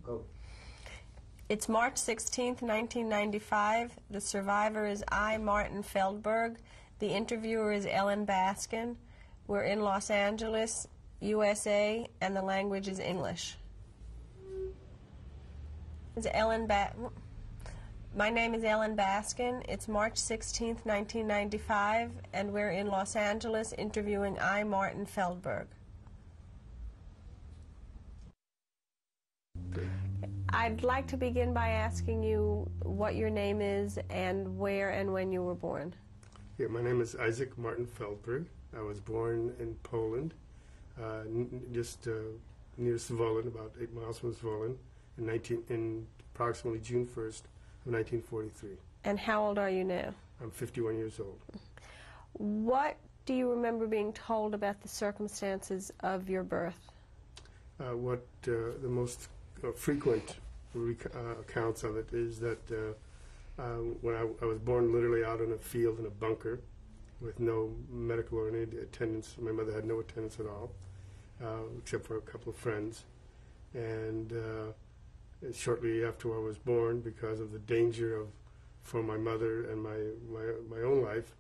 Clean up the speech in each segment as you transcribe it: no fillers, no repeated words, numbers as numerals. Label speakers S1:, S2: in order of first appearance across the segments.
S1: Go.
S2: It's March 16th, 1995. The survivor is I, Martin Feldberg. The interviewer is Ellen Baskin. We're in Los Angeles, USA, and the language is English. My name is Ellen Baskin. It's March 16th, 1995, and we're in Los Angeles interviewing I, Martin Feldberg. I'd like to begin by asking you what your name is and where and when you were born.
S3: Yeah, my name is Isaac Martin Feldberg. I was born in Poland, just near Zwolle, about 8 miles from Zwolle, in approximately June 1st of 1943.
S2: And how old are you now?
S3: I'm 51 years old.
S2: What do you remember being told about the circumstances of your birth?
S3: The most frequent accounts of it is that when I was born literally out in a field in a bunker with no medical or any attendance. My mother had no attendance at all, except for a couple of friends. And shortly after I was born, because of the danger for my mother and my own life,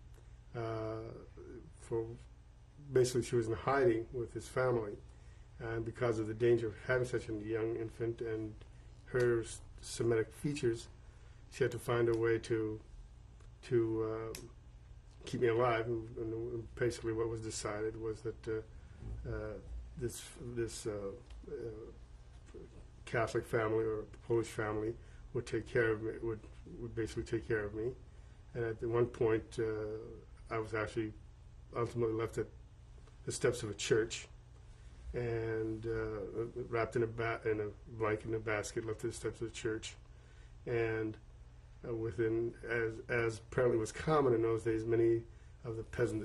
S3: basically she was in hiding with his family. And because of the danger of having such a young infant and her Semitic features, she had to find a way to keep me alive. And basically, what was decided was that this Catholic family or Polish family would take care of me. Would basically take care of me. And at one point, I was actually ultimately left at the steps of a church, and wrapped in a blanket in a basket, left at the steps of the church. And as apparently was common in those days, many of the peasant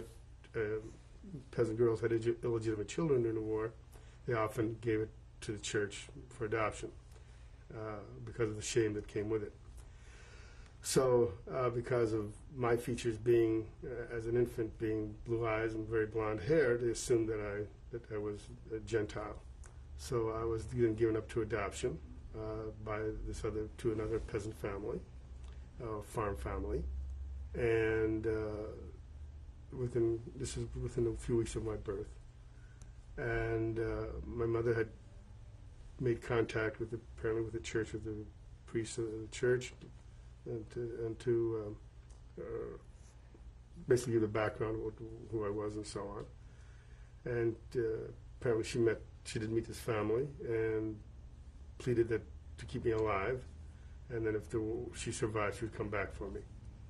S3: girls had illegitimate children during the war. They often gave it to the church for adoption because of the shame that came with it. So because of my features being, as an infant, being blue eyes and very blonde hair, they assumed that I was a Gentile. So I was then given up to adoption by another peasant family, farm family, and within a few weeks of my birth. And my mother had made contact apparently with the church, with the priest of the church, and to basically give the background of who I was and so on. And apparently she did meet this family and pleaded to keep me alive, and then if she survived, she would come back for me.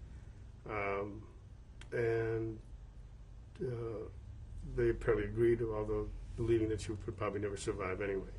S3: And they apparently agreed, although believing that she would probably never survive anyway.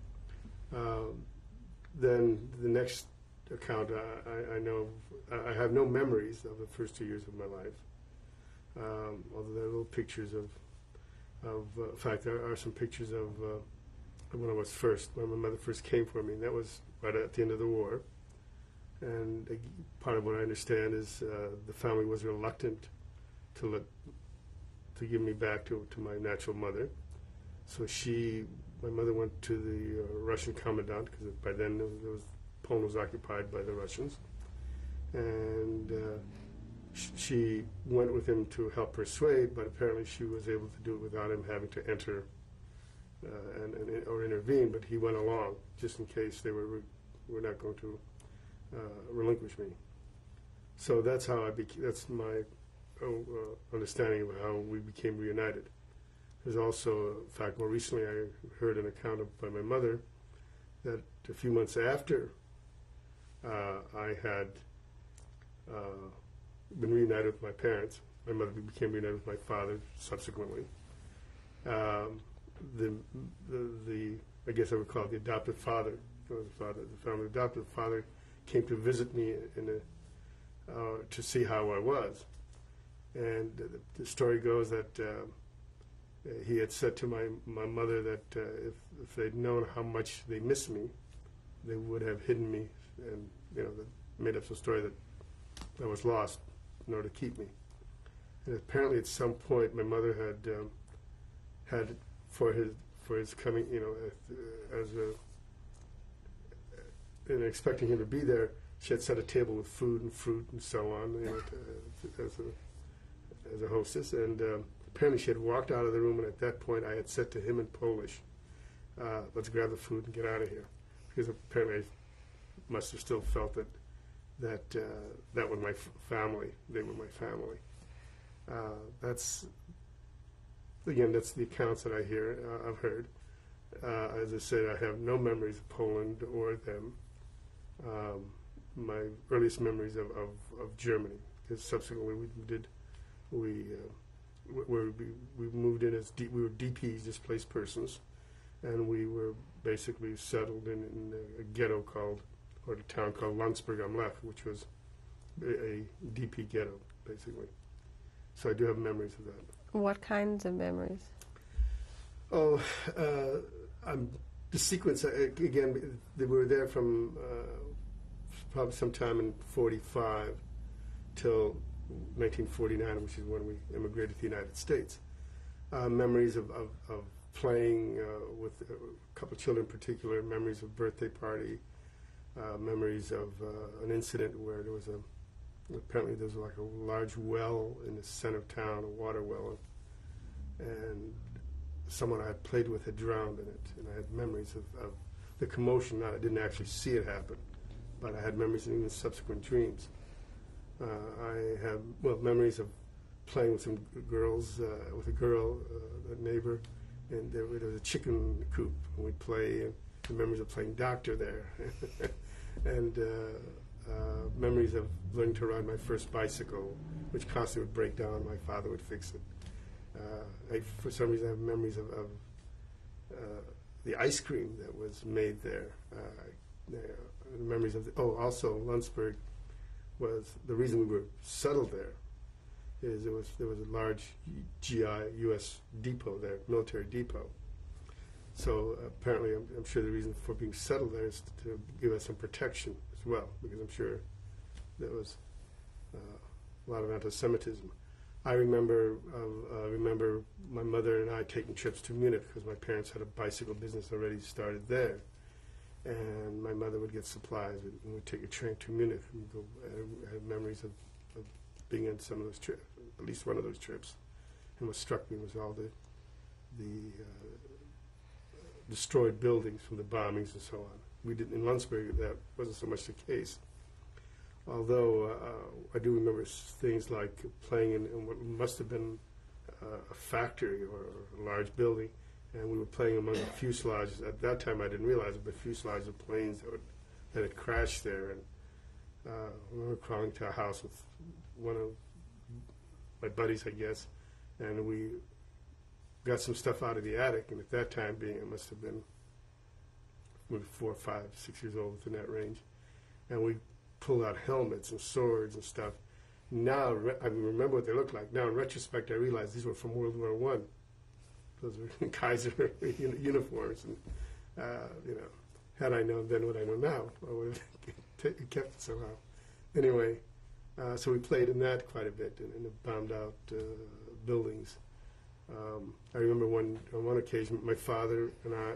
S3: Then the next account, I have no memories of the first 2 years of my life, although there are little pictures in fact, there are some pictures of when my mother first came for me, and that was right at the end of the war. And part of what I understand is the family was reluctant to give me back to my natural mother. So my mother went to the Russian commandant, because by then Poland was occupied by the Russians, and she went with him to help persuade, but apparently she was able to do it without him having to enter or intervene. But he went along just in case they were not going to relinquish me. So that's how that's my understanding of how we became reunited. There's also, in fact, more recently I heard an account by my mother that a few months after I had been reunited with my parents, my mother became reunited with my father subsequently. I guess I would call it the adoptive father. The family adoptive father came to visit me to see how I was. And the story goes that he had said to my mother that if they'd known how much they missed me, they would have hidden me, and made up some story that I was lost in order to keep me. And apparently, at some point, my mother had for his coming, as and expecting him to be there, she had set a table with food and fruit and so on, you know, as a hostess. And apparently she had walked out of the room, and at that point I had said to him in Polish, let's grab the food and get out of here. Because apparently I must have still felt that that was my family. They were my family. That's the accounts that I hear, I've heard. As I said, I have no memories of Poland or them. My earliest memories of Germany, because subsequently we moved in as we were DPs, displaced persons, and we were basically settled in a ghetto or a town called Landsberg am Lech, which was a DP ghetto, basically. So I do have memories of that.
S2: What kinds of memories?
S3: Oh, the sequence, again, we were there from probably sometime in 45 till 1949, which is when we immigrated to the United States. Memories of playing with a couple of children in particular, memories of birthday party, memories of an incident where there was apparently there was like a large well in the center of town, a water well, and someone I had played with had drowned in it, and I had memories of the commotion. I didn't actually see it happen, but I had memories and even subsequent dreams. I have, memories of playing with some girls, with a girl, a neighbor, and there was a chicken coop, and we'd play, and memories of playing doctor there, and memories of learning to ride my first bicycle, which constantly would break down. My father would fix it. For some reason, I have memories of the ice cream that was made there. Memories of also Landsberg was the reason we were settled there. Is there was a large GI U.S. depot there, military depot. So apparently, I'm sure the reason for being settled there is to give us some protection as well, because I'm sure there was a lot of anti-Semitism. I remember my mother and I taking trips to Munich because my parents had a bicycle business already started there, and my mother would get supplies, and we'd take a train to Munich and go. I have memories of being on some of those trips, at least one of those trips. And what struck me was all the destroyed buildings from the bombings and so on. We didn't in Landsberg. That wasn't so much the case. Although I do remember things like playing in what must have been a factory or a large building, and we were playing among the fuselages. At that time, I didn't realize it, but fuselages of planes that had crashed there. And I remember crawling to a house with one of my buddies, I guess, and we got some stuff out of the attic. And at that time, it must have been maybe 4, 5, 6 years old, within that range, and we pulled out helmets and swords and stuff. Now, I remember what they looked like. Now, in retrospect, I realize these were from World War I. Those were Kaiser uniforms. And, had I known then what I know now, I would have kept it somehow. Anyway, so we played in that quite a bit, in the bombed-out buildings. I remember on one occasion, my father and I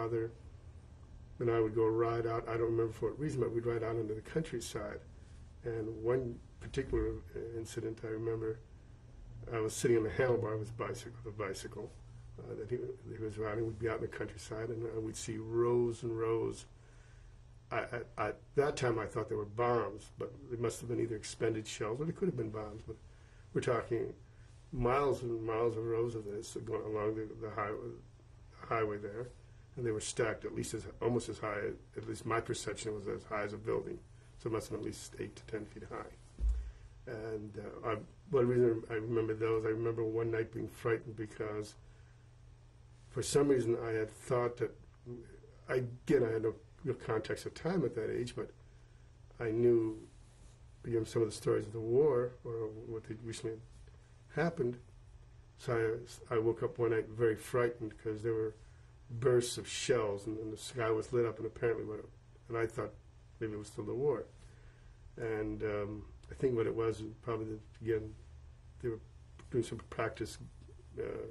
S3: would go ride out. I don't remember for what reason, but we'd ride out into the countryside. And one particular incident, I remember, I was sitting on the handlebar of his bicycle that he was riding. We'd be out in the countryside, and we'd see rows and rows. At that time, I thought they were bombs, but they must have been either expended shells, or they could have been bombs. But we're talking miles and miles of rows of this going along the highway there. And they were stacked at least almost as high, at least my perception was as high as a building. So it must have been at least 8 to 10 feet high. And one reason I remember those, I remember one night being frightened because for some reason I had thought that, I had no real context of time at that age, but I knew, some of the stories of the war or what had recently happened. So I woke up one night very frightened because there were bursts of shells, and the sky was lit up, and apparently and I thought maybe it was still the war. And I think what it was probably they were doing some practice,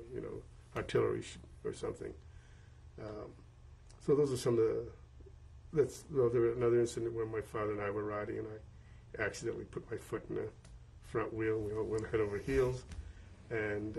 S3: artillery or something. So those are some of well, there was another incident where my father and I were riding, and I accidentally put my foot in the front wheel. We all went head over heels, and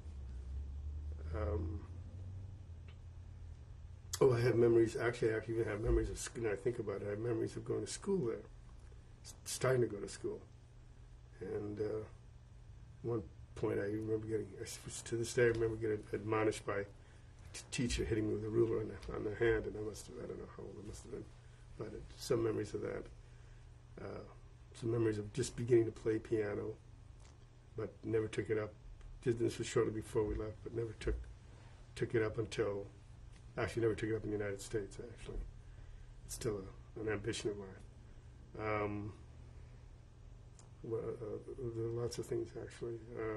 S3: I have memories. Actually, I even have memories of. Now I think about it, I have memories of going to school there, starting to go to school, and one point I remember getting. To this day, I remember getting admonished by teacher hitting me with a ruler on the hand, and I don't know how old I must have been, but some memories of that. Some memories of just beginning to play piano, but never took it up. This was shortly before we left, but never took it up until, actually never took it up in the United States, actually. It's still an ambition of mine. Well, there are lots of things, actually.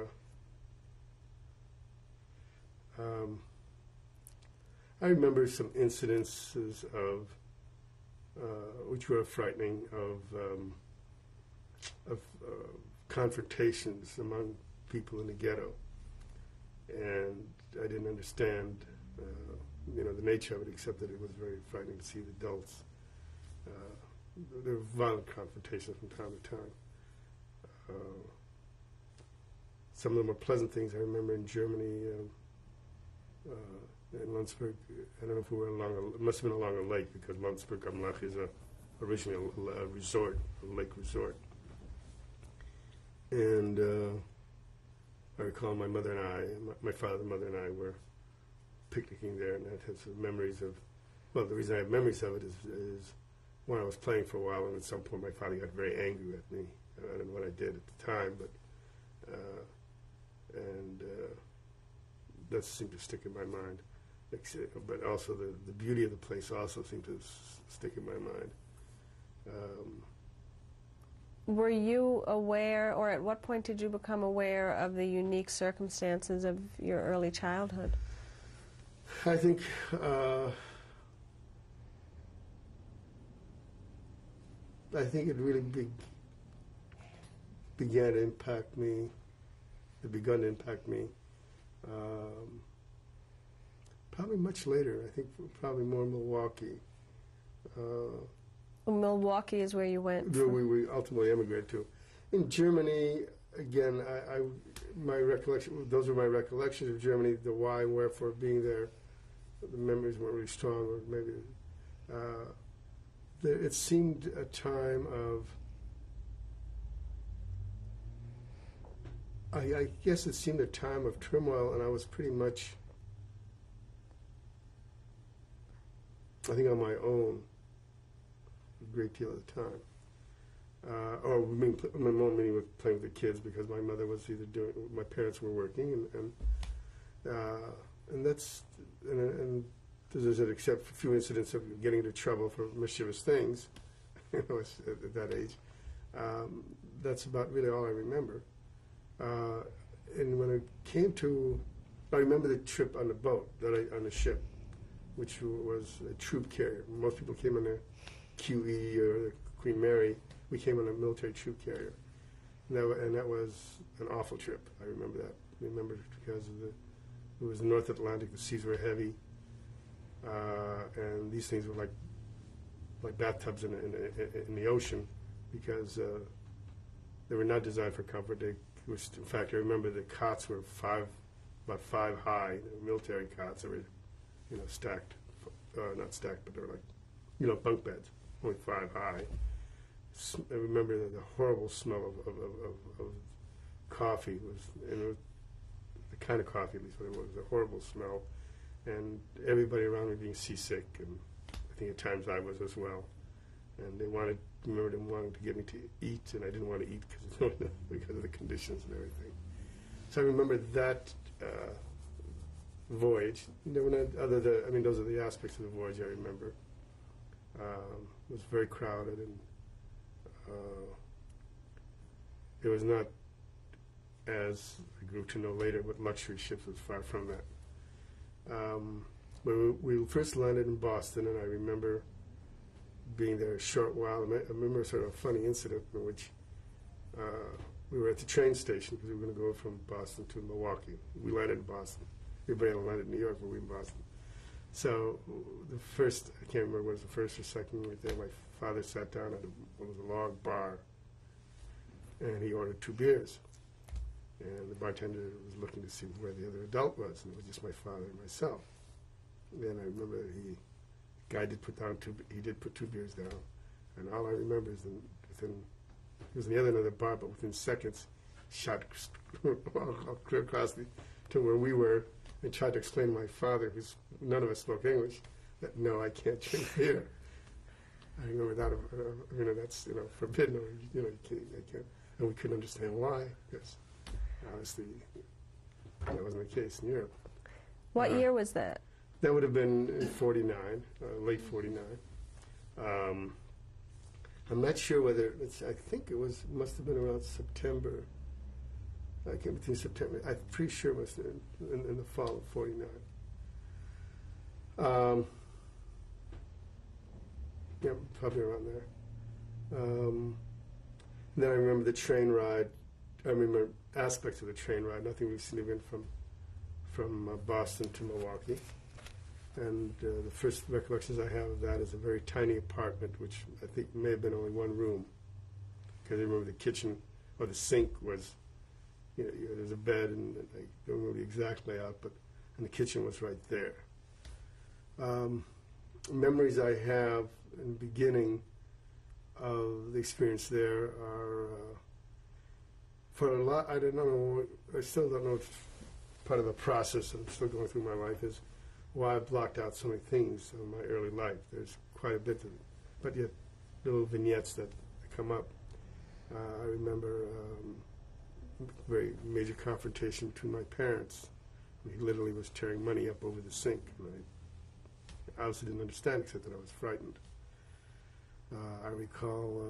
S3: I remember some incidences of, which were frightening, of confrontations among people in the ghetto, and I didn't understand, the nature of it, except that it was very frightening to see the adults. There were violent confrontations from time to time. Some of them were pleasant things. I remember in Germany. In Landsberg, I don't know if we were it must have been along a lake, because Landsberg am Lech is originally a resort, a lake resort. And I recall my mother and my father, mother and I were picnicking there, and I had some memories of, well, the reason I have memories of it is when I was playing for a while, and at some point my father got very angry at me. I don't know what I did at the time, but, that seemed to stick in my mind. But also the beauty of the place also seemed to stick in my mind.
S2: Were you aware, or at what point did you become aware of the unique circumstances of your early childhood?
S3: I think it really began to impact me. It begun to impact me. Probably much later. I think probably more Milwaukee.
S2: Milwaukee is where you went.
S3: Where we ultimately emigrated to. In Germany, again, my recollection. Those are my recollections of Germany. The why and wherefore of being there. The memories weren't really strong, or maybe it seemed a time of. I guess it seemed a time of turmoil, and I was pretty much, I think, on my own a great deal of the time. Or my mom meaning with playing with the kids, because my mother was either my parents were working, and that's, and as I said, except for a few incidents of getting into trouble for mischievous things, at that age, that's about really all I remember. And when it came to, I remember the trip on the boat, on the ship, which was a troop carrier. Most people came on the QE or the Queen Mary. We came on a military troop carrier, and that was an awful trip. I remember that. I remember it because it was the North Atlantic. The seas were heavy, and these things were like bathtubs in the ocean, because they were not designed for comfort. In fact, I remember the cots were about 5 high, military cots. They were, stacked, not stacked, but they were like, bunk beds, only 5 high. I remember the horrible smell of coffee it was the kind of coffee, at least what it was, a horrible smell, and everybody around me being seasick, and I think at times I was as well. And they wanted to get me to eat, and I didn't want to eat because of the conditions and everything. So I remember that voyage. There were not those are the aspects of the voyage I remember. It was very crowded, and it was not, as I grew to know later, what luxury ships was far from that. When we first landed in Boston, and I remember being there a short while. I remember sort of a funny incident in which we were at the train station because we were going to go from Boston to Milwaukee. We landed in Boston. Everybody else landed in New York, but we were in Boston. So the first, I can't remember what was the first or second right there, my father sat down at what was a log bar, and he ordered 2 beers. And the bartender was looking to see where the other adult was, and it was just my father and myself. And then I remember the guy did put 2 beers down, and all I remember is he was in the other end of the bar, but within seconds, shot clear across to where we were, and tried to explain to my father, because none of us spoke English, that no, I can't drink beer. I remember that, that's, forbidden, or, I can't, and we couldn't understand why, because obviously that wasn't the case in Europe.
S2: What year was that?
S3: That would have been in 49, late 49. I'm not sure whether, I think must have been around September. I came between September. I'm pretty sure it was in the fall of 49. Yeah, probably around there. Then I remember the train ride. I remember aspects of the train ride, nothing really significant from Boston to Milwaukee. And the first recollections I have of that is a very tiny apartment, which I think may have been only 1 room, because I remember the kitchen or the sink was, there's a bed, and I don't remember the exact layout, and the kitchen was right there. Memories I have in the beginning of the experience there are, for a lot, I still don't know, it's part of the process I'm still going through my life, is why I blocked out so many things in my early life. There's quite a bit of it, but yet little vignettes that come up. I remember a very major confrontation between my parents. He literally was tearing money up over the sink, and I obviously didn't understand, except that I was frightened. I recall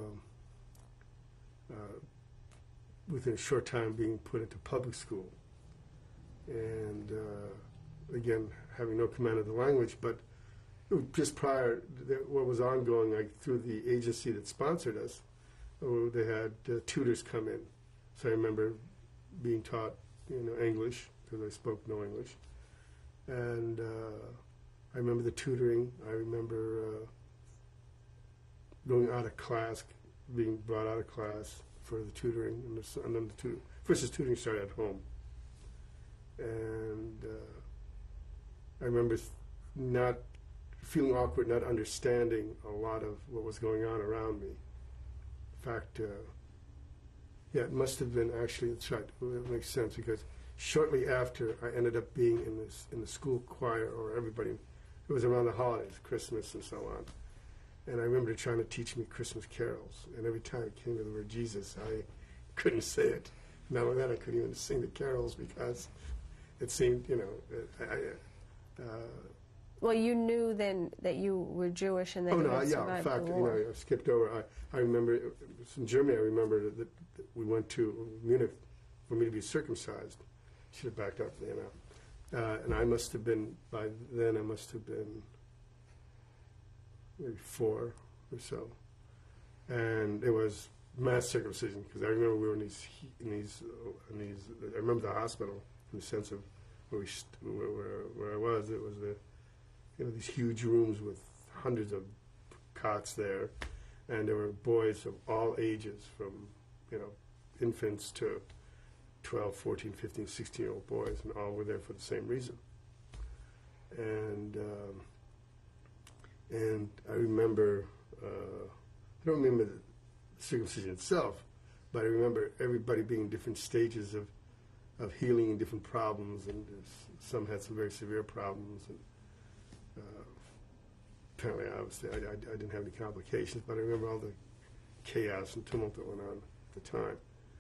S3: within a short time being put into public school, and again, having no command of the language, but just prior, what was ongoing, through the agency that sponsored us, they had tutors come in. So I remember being taught, English, because I spoke no English. And I remember the tutoring. I remember going out of class, being brought out of class for the tutoring. And then first the tutoring started at home. And I remember not feeling awkward, not understanding a lot of what was going on around me. In fact, it must have been actually, that's right, it makes sense, because shortly after I ended up being in the school choir, or everybody, it was around the holidays, Christmas and so on. And I remember trying to teach me Christmas carols, and every time it came to the word Jesus, I couldn't say it. Not only that, I couldn't even sing the carols, because it seemed,
S2: well, you knew then that you were Jewish and that you had survived
S3: in fact,
S2: the war.
S3: I skipped over. I remember, in Germany, I remember that we went to Munich for me to be circumcised. Should have backed up, and I must have been, by then, maybe 4 or so. And it was mass circumcision, because I remember we were in these. I remember the hospital, in the sense of where I was. It was these huge rooms with hundreds of cots there, and there were boys of all ages, from infants to 12, 14, 15, 16-year-old boys, and all were there for the same reason. And I remember, I don't remember the circumcision itself, but I remember everybody being in different stages of healing and different problems, and some had some very severe problems, and apparently, obviously, I didn't have any complications, but I remember all the chaos and tumult that went on at the time.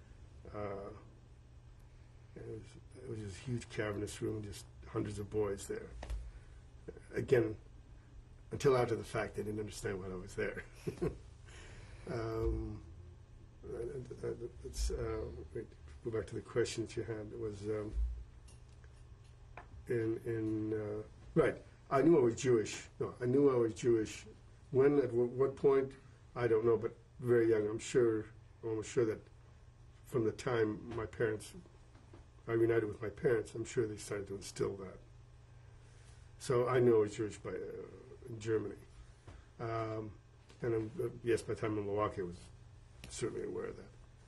S3: It was this huge cavernous room, just hundreds of boys there. Again, until after the fact, they didn't understand why I was there. Wait, go back to the question that you had. It was right. I knew I was Jewish. No, I knew I was Jewish. When, at what point, I don't know, but very young. I'm almost sure that from the time I reunited with my parents, I'm sure they started to instill that. So I knew I was Jewish in Germany. And yes, by the time in Milwaukee, I was certainly aware of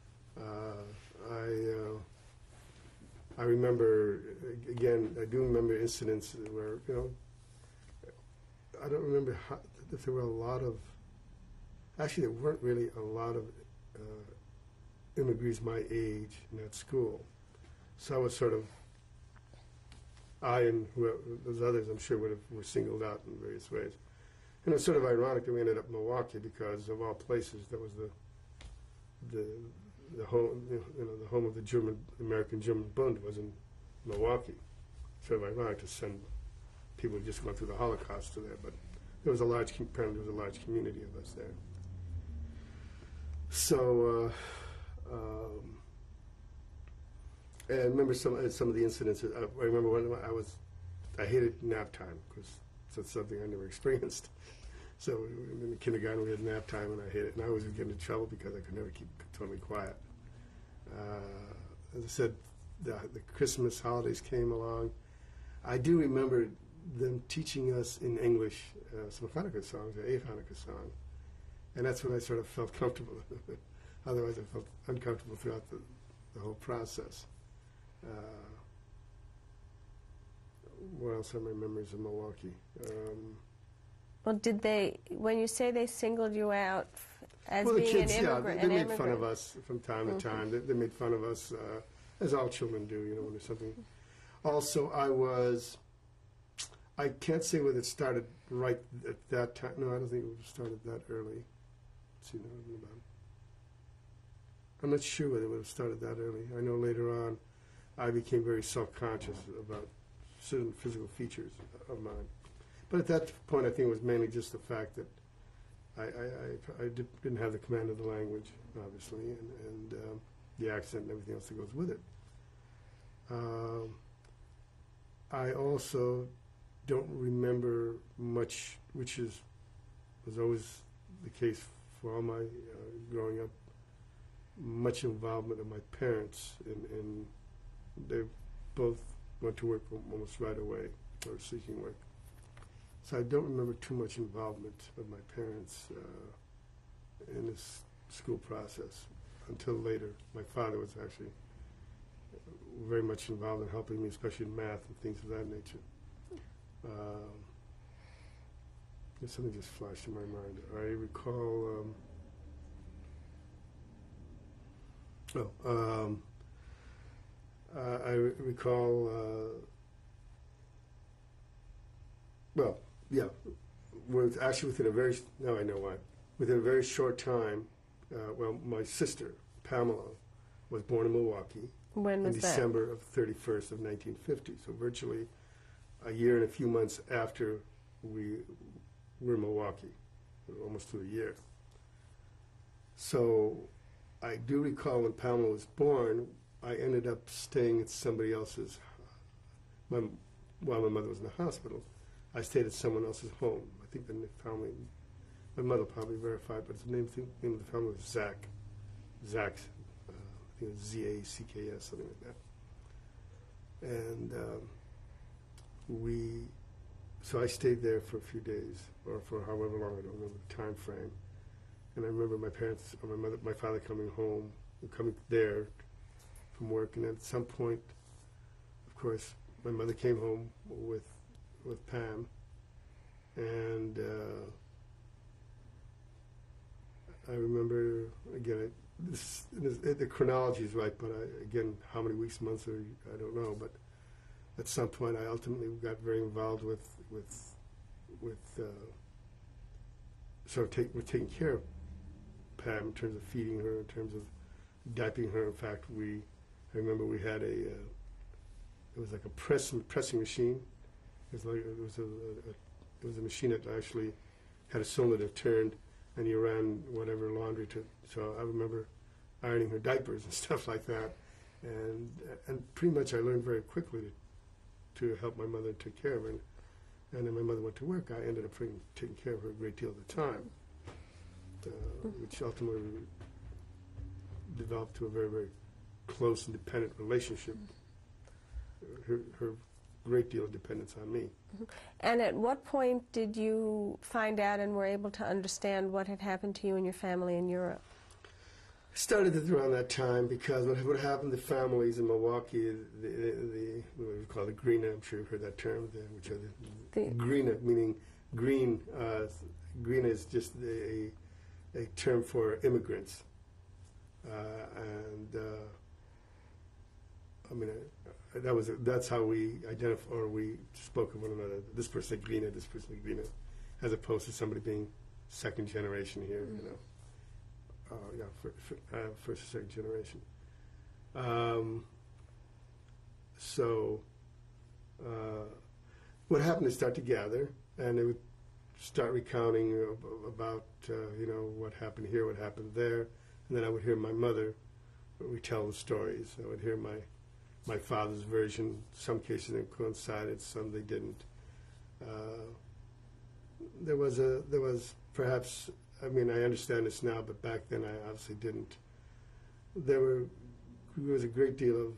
S3: that. I remember, again, I do remember incidents where, I don't remember if there were a lot of, actually there weren't really a lot of immigrants my age in that school. So I was sort of, I and those others I'm sure were singled out in various ways. And it's sort of ironic that we ended up in Milwaukee because of all places that was the home, the home of the American German Bund was in Milwaukee. Sort of ironic to send people who just went through the Holocaust to there, but there was a large community of us there. So, and I remember some of the incidents. I remember when I hated nap time because that's something I never experienced. So in the kindergarten we had nap time, and I hated it. And I always would get into trouble because I could never keep totally quiet. As I said, the Christmas holidays came along. I do remember them teaching us in English some Hanukkah songs, a Hanukkah song, and that's when I sort of felt comfortable. Otherwise, I felt uncomfortable throughout the whole process. What else are my memories of Milwaukee?
S2: Well, did they, when you say they singled you out as
S3: well,
S2: being
S3: the kids,
S2: an immigrant?
S3: They made fun of us from time to time. They made fun of us, as all children do, when there's something. Also, I can't say whether it started right at that time. No, I don't think it started that early. Let's see, I'm not sure whether it would have started that early. I know later on I became very self-conscious about certain physical features of mine. But at that point, I think it was mainly just the fact that I didn't have the command of the language, obviously, and the accent and everything else that goes with it. I also don't remember much, which was always the case for all my growing up, much involvement of my parents in they both went to work almost right away or seeking work. So I don't remember too much involvement of my parents in this school process until later. My father was actually very much involved in helping me, especially in math and things of that nature. Something just flashed in my mind. I recall, I recall, well, yeah, was actually within a very, now I know why, within a very short time, well, my sister, Pamela, was born in Milwaukee.
S2: When was
S3: in
S2: that?
S3: December of 31st of 1950, so virtually a year and a few months after we were in Milwaukee, almost to a year. So I do recall when Pamela was born, I ended up staying at somebody else's, while my mother was in the hospital, I stayed at someone else's home. I think the family, my mother probably verified, but the name of the family was Zach. Zach's, I think it was Z-A-C-K-S, something like that. And so I stayed there for a few days, or for however long, I don't remember the time frame. And I remember my parents, or my father coming home, coming there from work, and then at some point, of course, my mother came home with Pam, and I remember, again, the chronology is right, but again, how many weeks, months, I don't know, but at some point I ultimately got very involved with sort of taking care of Pam in terms of feeding her, in terms of diapering her. In fact, I remember we had it was like a pressing machine. It was a machine that actually had a cylinder that turned, and you ran whatever laundry to. So I remember ironing her diapers and stuff like that, and pretty much I learned very quickly to help my mother take care of her. And then my mother went to work. I ended up taking care of her a great deal of the time, which ultimately developed to a very, very close and dependent relationship. Her great deal of dependence on me.
S2: And at what point did you find out and were able to understand what had happened to you and your family in Europe?
S3: I started it around that time because what happened to families in Milwaukee, what we call the Greena, I'm sure you've heard that term, which are the Greena, meaning green. Greena is just a term for immigrants. I mean, that's how we identify, or we spoke of one another. This person Greena, this person Greena, as opposed to somebody being second generation here, you know. First or second generation. What happened is start to gather, and they would start recounting about what happened here, what happened there, and then I would hear my mother retell the stories. I would hear my father's version. Some cases they coincided, some they didn't. There was perhaps. I mean, I understand this now, but back then I obviously didn't. There was a great deal of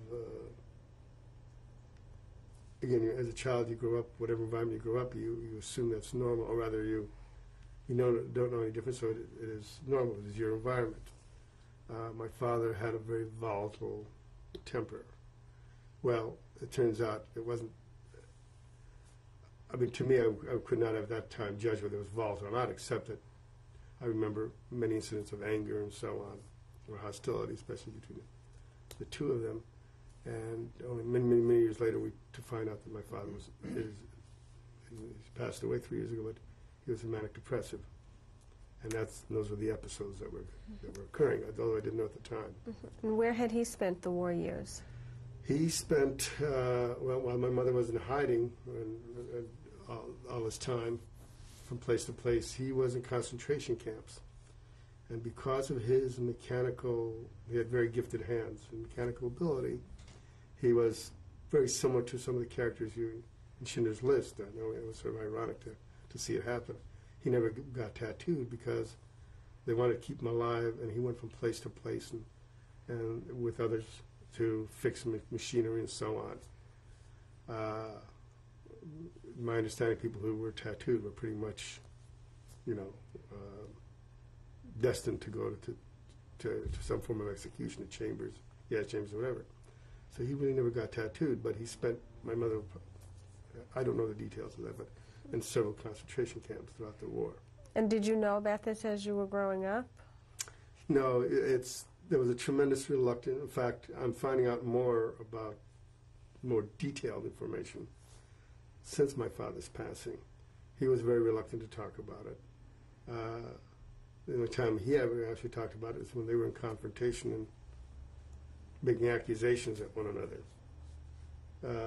S3: again, as a child, you grow up, whatever environment you grow up, you assume that's normal, or rather you don't know any different, so it is normal. It is your environment. My father had a very volatile temper. Well, it turns out it wasn't. I mean, to me, I could not at that time judge whether it was volatile or not, except that I remember many incidents of anger and so on, or hostility, especially between the two of them. And only many years later, to find out that my father he passed away 3 years ago, but he was a manic depressive, and those were the episodes that were occurring, although I didn't know at the time.
S2: Mm-hmm. And where had he spent the war years?
S3: He spent while my mother was in hiding and all his time, from place to place, he was in concentration camps. And because of his he had very gifted hands and mechanical ability, he was very similar to some of the characters in Schindler's List. I know it was sort of ironic to see it happen. He never got tattooed because they wanted to keep him alive, and he went from place to place and with others to fix machinery and so on. My understanding, people who were tattooed were pretty much, destined to go to some form of execution at chambers or whatever. So he really never got tattooed, but he spent, my mother, I don't know the details of that, but in several concentration camps throughout the war. And
S2: did you know about this as you were growing up?
S3: No, there was a tremendous reluctance. In fact, I'm finding out more detailed information since my father's passing. He was very reluctant to talk about it. The only time he ever actually talked about it is when they were in confrontation and making accusations at one another.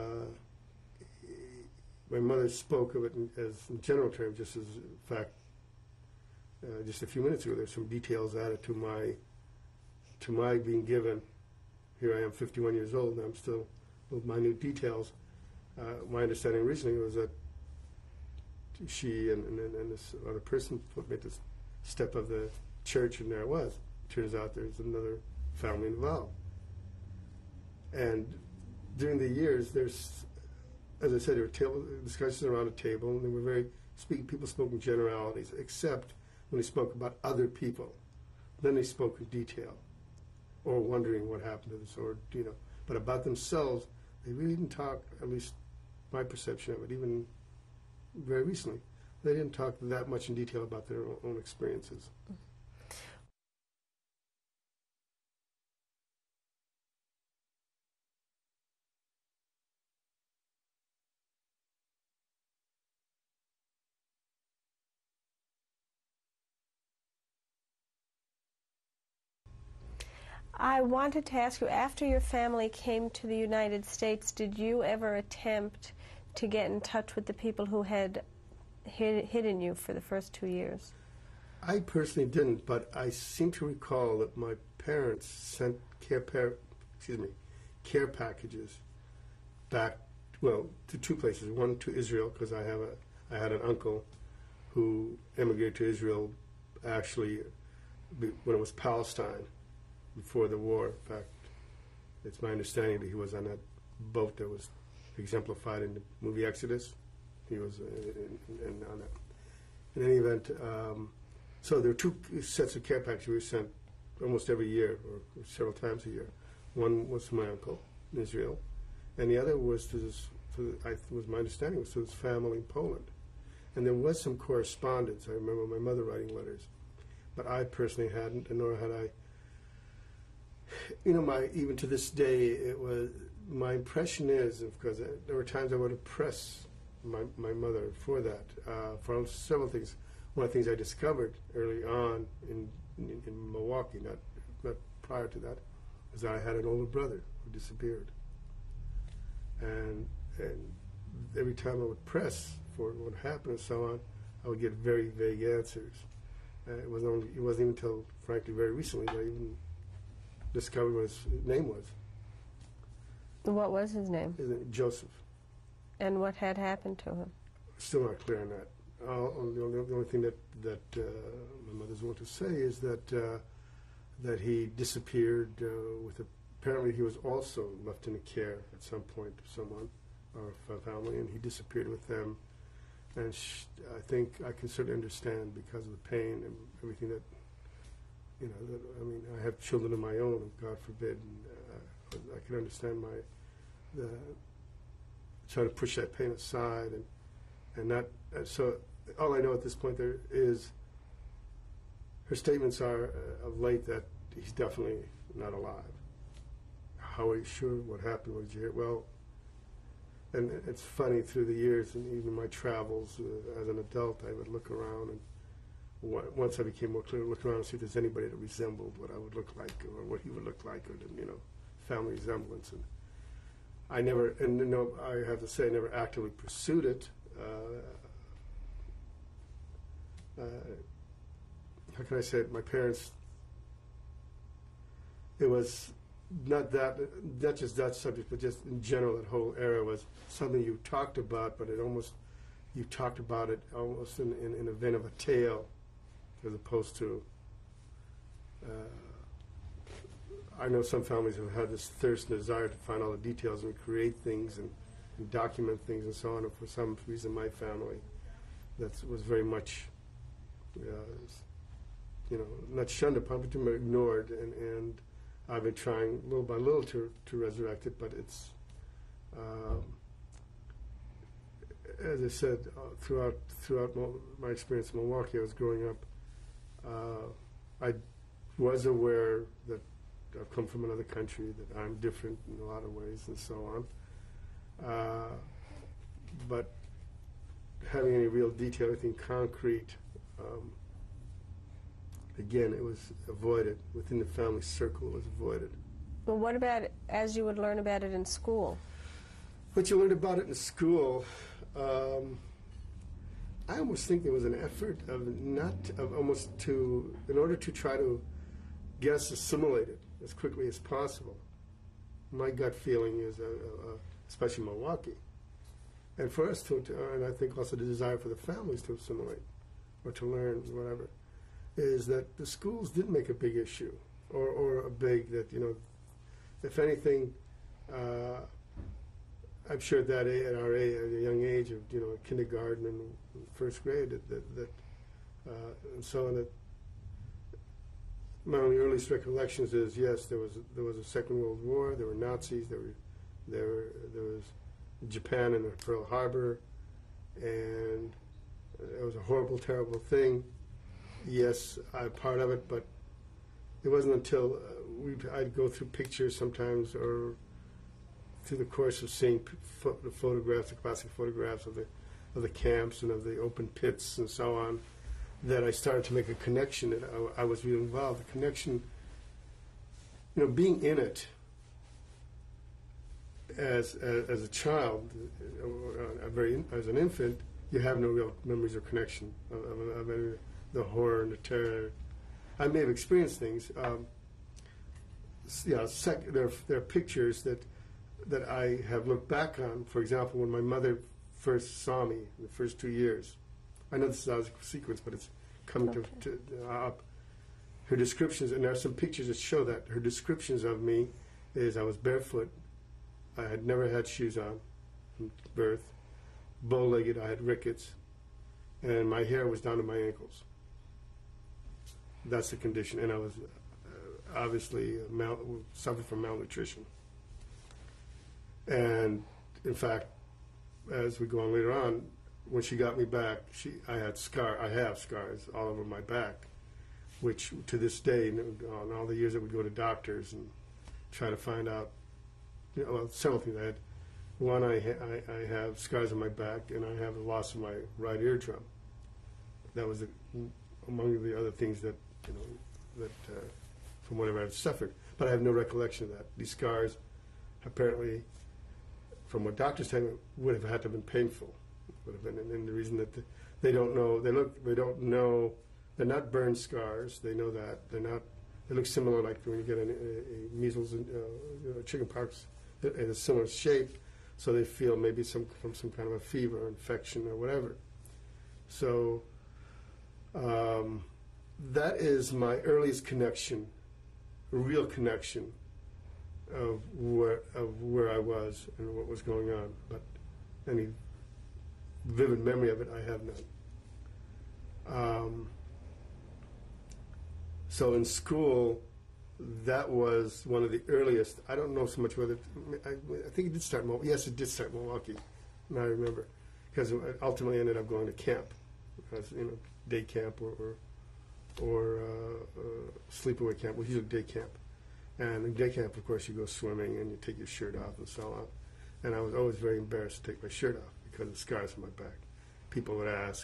S3: My mother spoke of it as in general terms, just as, in fact, just a few minutes ago, there's some details added to my being given. Here I am, 51 years old, and I'm still with minute details. My understanding originally was that she and this other person made this step of the church, and there it was. Turns out there's another family involved. And during the years, there's, as I said, there were discussions around a table, and they were people spoke in generalities, except when they spoke about other people. Then they spoke in detail, or wondering what happened to this, or, but about themselves, they really didn't talk, at least my perception of it, even very recently. They didn't talk that much in detail about their own experiences.
S2: I wanted to ask you, after your family came to the United States, did you ever attempt to get in touch with the people who had hidden you for the first 2 years?
S3: I personally didn't, but I seem to recall that my parents sent care packages back, to two places. One to Israel, because I had an uncle who emigrated to Israel actually when it was Palestine, before the war. In fact, it's my understanding that he was on that boat that was exemplified in the movie Exodus. He was on that. In any event, so there were two sets of care packages we were sent almost every year, or several times a year. One was to my uncle in Israel, and the other was was my understanding, was to his family in Poland. And there was some correspondence. I remember my mother writing letters, but I personally hadn't, and nor had I. You know, even to this day, my impression is, because there were times I would oppress my mother for that, for several things. One of the things I discovered early on in Milwaukee, not prior to that, was that I had an older brother who disappeared. And every time I would press for what happened and so on, I would get very vague answers. It wasn't even until, frankly, very recently that I even discovered what his name was.
S2: What was his name?
S3: Joseph.
S2: And what had happened to him?
S3: Still not clear on that. The only thing that my mother's want to say is that he disappeared apparently he was also left in a care at some point of someone or a family, and he disappeared with them. And I think I can certainly understand, because of the pain and everything that, I mean, I have children of my own, God forbid, and I can understand trying to push that pain aside and not. So all I know at this point there is her statements are of late that he's definitely not alive. How are you sure? What happened? What did you hear? Well, and it's funny, through the years and even my travels as an adult, I would look around, and once I became more clear, look around and see if there's anybody that resembled what I would look like or what he would look like, or family resemblance. And I never, I have to say, I never actively pursued it. How can I say it? My parents, it was not just that subject, but just in general, that whole era was something you talked about, but you talked about it almost in a vein of a tale, as opposed to, I know some families have had this thirst and desire to find all the details and create things and document things and so on, and for some reason my family, that was very much, not shunned upon, but ignored, and I've been trying little by little to resurrect it, but it's, as I said, throughout my experience in Milwaukee, I was growing up, I was aware that I've come from another country, that I'm different in a lot of ways, and so on. But having any real detail, anything concrete, again, it was avoided. Within the family circle, it was avoided.
S2: Well, what about as you would learn about it in school?
S3: What you learned about it in school, I almost think there was an effort in order to try to get us assimilated as quickly as possible. My gut feeling is, especially Milwaukee, and for us and I think also the desire for the families to assimilate or to learn, whatever, is that the schools didn't make a big issue, or a big, that, if anything, I'm sure that at our age, at a young age of, kindergarten and first grade, and so on, that my only earliest recollections is, yes, there was a Second World War, there were Nazis, there was Japan and Pearl Harbor, and it was a horrible, terrible thing. Yes, I'm part of it, but it wasn't until I'd go through pictures sometimes, or through the course of seeing the photographs, the classic photographs of the camps and of the open pits and so on, that I started to make a connection that I was really involved. The connection, being in it as a child, as an infant, you have no real memories or connection of the horror and the terror. I may have experienced things. There are pictures that I have looked back on. For example, when my mother first saw me in the first 2 years, I know this is out of sequence, but it's coming to up. Her descriptions, and there are some pictures that show that her descriptions of me is I was barefoot. I had never had shoes on. from birth, bow-legged. I had rickets, and my hair was down to my ankles. That's the condition, and I was obviously suffered from malnutrition. And in fact, as we go on later on, when she got me back, I have scars all over my back, which to this day, on all the years that we go to doctors and try to find out, well, several things. One, I have scars on my back, and I have a loss of my right eardrum. That was among the other things that, from whatever I've suffered. But I have no recollection of that. These scars, apparently, from what doctors tell me, would have had to have been painful. Would have been, and the reason that they don't know, they don't know, they're not burn scars. They know that they're not. They look similar, like when you get a measles and chickenpox, in a similar shape. So they feel maybe from some kind of a fever or infection or whatever. So that is my earliest connection, real connection of where I was and what was going on. But any vivid memory of it, I have none. So in school, that was one of the earliest. I don't know so much whether I think it did start. Yes, it did start Milwaukee. Now I remember, because it ultimately ended up going to camp, as day camp or sleepaway camp. Well, usually day camp. And in day camp, of course, you go swimming and you take your shirt off and so on. And I was always very embarrassed to take my shirt off because of the scars on my back. People would ask,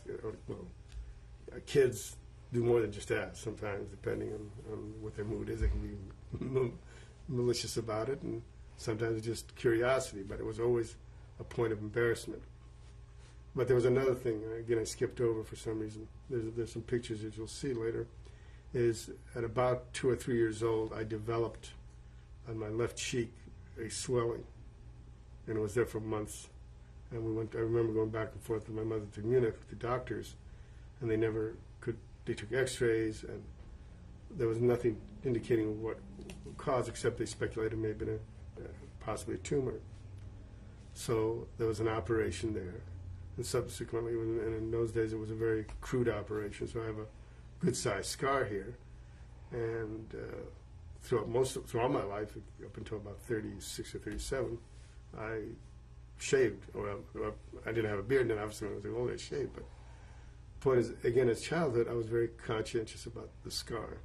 S3: kids do more than just ask sometimes, depending on what their mood is. They can be malicious about it, and sometimes it's just curiosity, but it was always a point of embarrassment. But there was another thing, again, I skipped over for some reason. There's some pictures that you'll see later, is at about 2 or 3 years old, I developed on my left cheek a swelling, and it was there for months. And I remember going back and forth with my mother to Munich with the doctors, and they took x-rays, and there was nothing indicating what caused, except they speculated it may have been possibly a tumor. So there was an operation there, and subsequently, and in those days it was a very crude operation, so I have a good-sized scar here, and throughout all my life, up until about 36 or 37, I shaved. Well, I didn't have a beard then, obviously when I was older I shaved, but the point is, again, as childhood, I was very conscientious about the scar.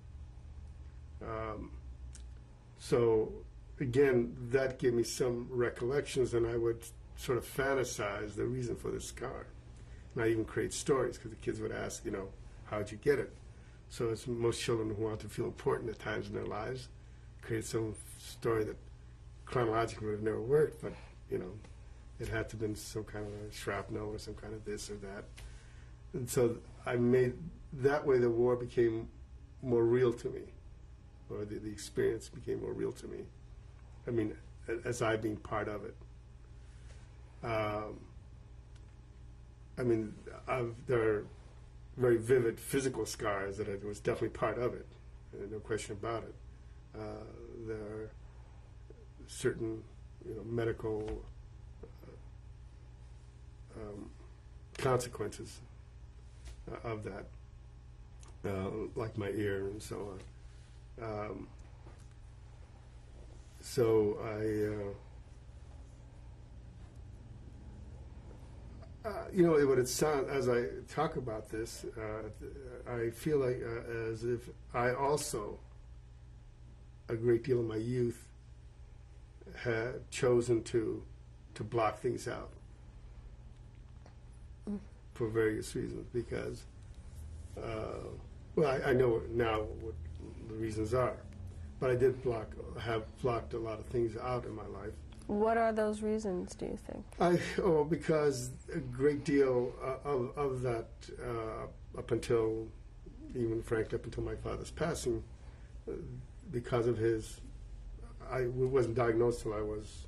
S3: So, again, that gave me some recollections, and I would sort of fantasize the reason for the scar. And I even create stories, because the kids would ask, how'd you get it? So as most children who want to feel important at times in their lives, create some story that chronologically would have never worked, but, it had to have been some kind of a shrapnel or some kind of this or that. And so I made, that way the war became more real to me, or the experience became more real to me. I mean, as I being part of it. There are very vivid physical scars that I was definitely part of it, no question about it. There are certain medical consequences of that, like my ear and so on. So it would sound, as I talk about this, I feel like as if I also, a great deal of my youth, had chosen to block things out for various reasons, because, I know now what the reasons are, but I did have blocked a lot of things out in my life.
S2: What are those reasons, do you think?
S3: Because a great deal of that, up until, even frankly, up until my father's passing, because of I wasn't diagnosed till I was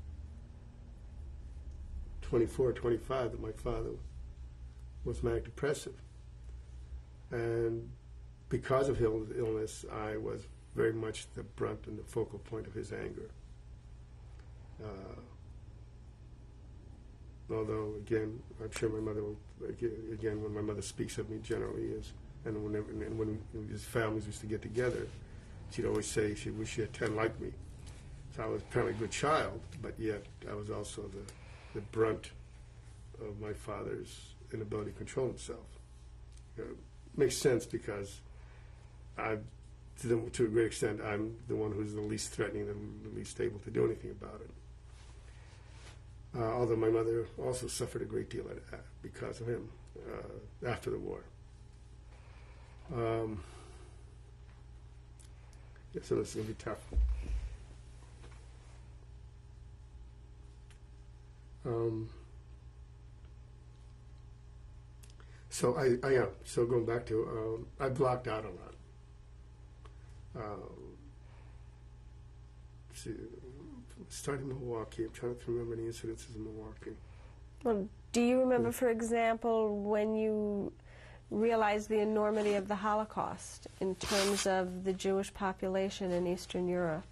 S3: 24, 25, that my father was manic depressive. And because of his illness, I was very much the brunt and the focal point of his anger. Although, again, I'm sure my mother will, again, when my mother speaks of me generally is, and when his families used to get together, she'd always say she wished she had 10 like me. So I was apparently a good child, but yet I was also the brunt of my father's inability to control himself. Makes sense because to a great extent, I'm the one who's the least threatening and the least able to do anything about it. Although my mother also suffered a great deal because of him after the war. Yeah, so this is going to be tough. So going back to, I blocked out a lot. See, starting in Milwaukee, I'm trying to remember any incidences in Milwaukee.
S2: Well, do you remember, for example, when you realized the enormity of the Holocaust in terms of the Jewish population in Eastern Europe?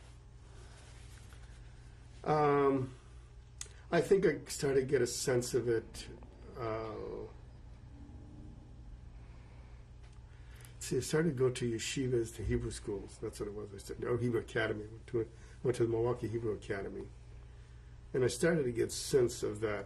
S3: I think I started to get a sense of it. I started to go to yeshivas, to Hebrew schools. That's what it was. Hebrew Academy. Went to the Milwaukee Hebrew Academy. And I started to get a sense of that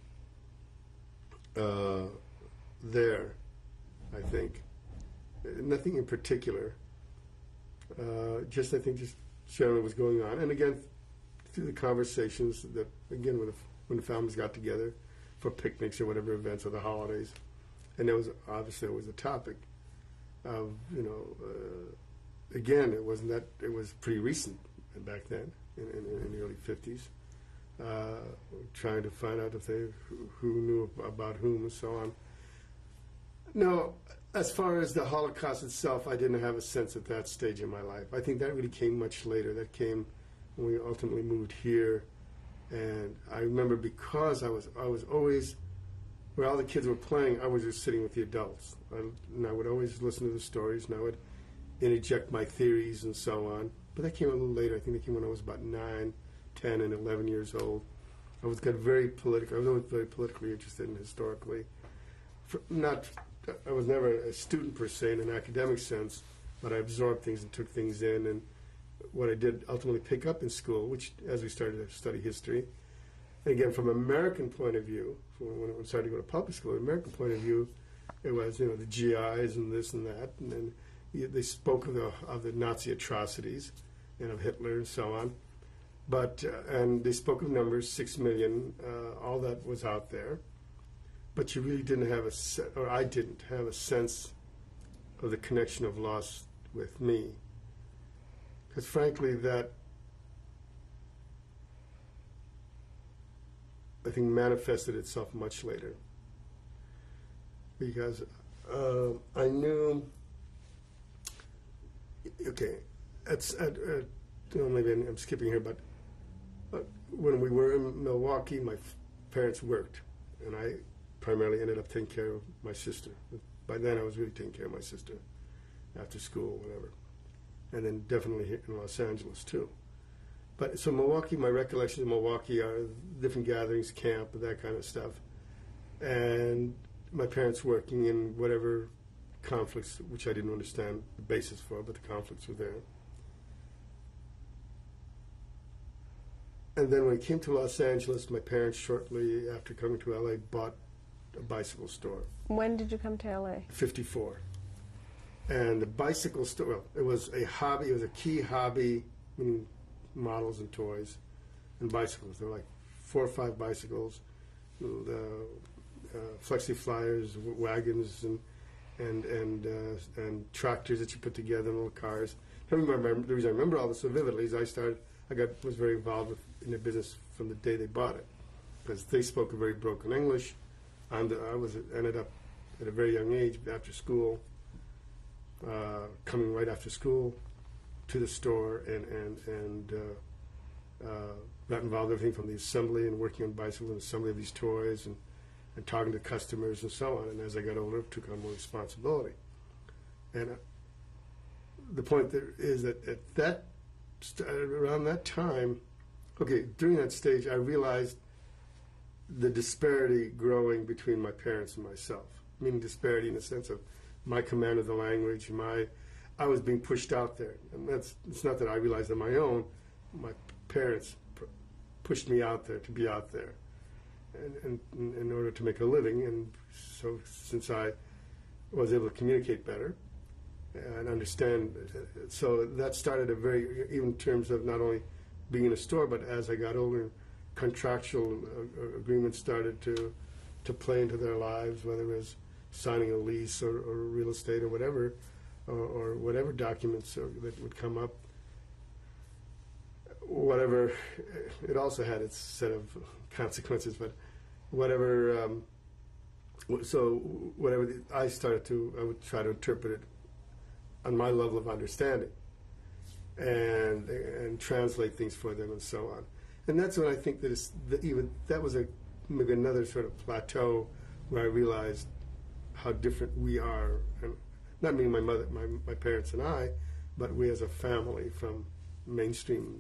S3: there, I think. Nothing in particular. I think just generally was going on. And again, through the conversations that, again, when the families got together for picnics or whatever events or the holidays. And there was obviously always a topic of, again, it wasn't that, it was pretty recent back then, in the early 50s, trying to find out if who knew about whom and so on. No, as far as the Holocaust itself, I didn't have a sense at that stage in my life. I think that really came much later. That came when we ultimately moved here, and I remember because I was always, where all the kids were playing, I was just sitting with the adults. And I would always listen to the stories, and I would interject my theories and so on. But that came a little later. I think that came when I was about 9, 10, and 11 years old. I was very political. I was always very politically interested in historically. I was never a student per se in an academic sense, but I absorbed things and took things in. And what I did ultimately pick up in school, which as we started to study history, and again, from an American point of view, when I started to go to public school, an American point of view, it was, the GIs and this and that, and then they spoke of the Nazi atrocities and of Hitler and so on. But, and they spoke of numbers, 6 million, all that was out there. But you really didn't have I didn't have a sense of the connection of loss with me. Because frankly, that, I think, manifested itself much later. Because I knew, okay, maybe I'm skipping here, but when we were in Milwaukee, my parents worked, and I primarily ended up taking care of my sister. By then, I was really taking care of my sister after school, whatever. And then definitely here in Los Angeles, too. But so Milwaukee, my recollections of Milwaukee are different gatherings, camp, that kind of stuff. And my parents working in whatever conflicts, which I didn't understand the basis for, but the conflicts were there. And then when I came to Los Angeles, my parents, shortly after coming to LA, bought a bicycle store.
S2: When did you come to LA?
S3: 54. And the bicycle store, well, it was a hobby, it was a key hobby, meaning models and toys and bicycles. There were like 4 or 5 bicycles, flexi flyers, wagons, and tractors that you put together, little cars. The reason I remember all this so vividly is was very involved in the business from the day they bought it, because they spoke a very broken English. I ended up at a very young age after school, coming right after school to the store and got involved in everything from the assembly and working on bicycles and assembly of these toys and talking to customers and so on. And as I got older, took on more responsibility. And the point there is that around that time, okay, during that stage, I realized the disparity growing between my parents and myself. Meaning disparity in the sense of my command of the language, I was being pushed out there. And it's not that I realized on my own. My parents pushed me out there to be out there, and in order to make a living. And so since I was able to communicate better and understand, so that started even in terms of not only being in a store, but as I got older, contractual agreements started to play into their lives, whether it was signing a lease or real estate or whatever, or whatever documents that would come up. Whatever, it also had its set of consequences, but whatever, so whatever I would try to interpret it on my level of understanding and translate things for them and so on. And that's when I think that was maybe another sort of plateau where I realized how different we are, and not me, my mother, my parents and I, but we as a family from mainstream,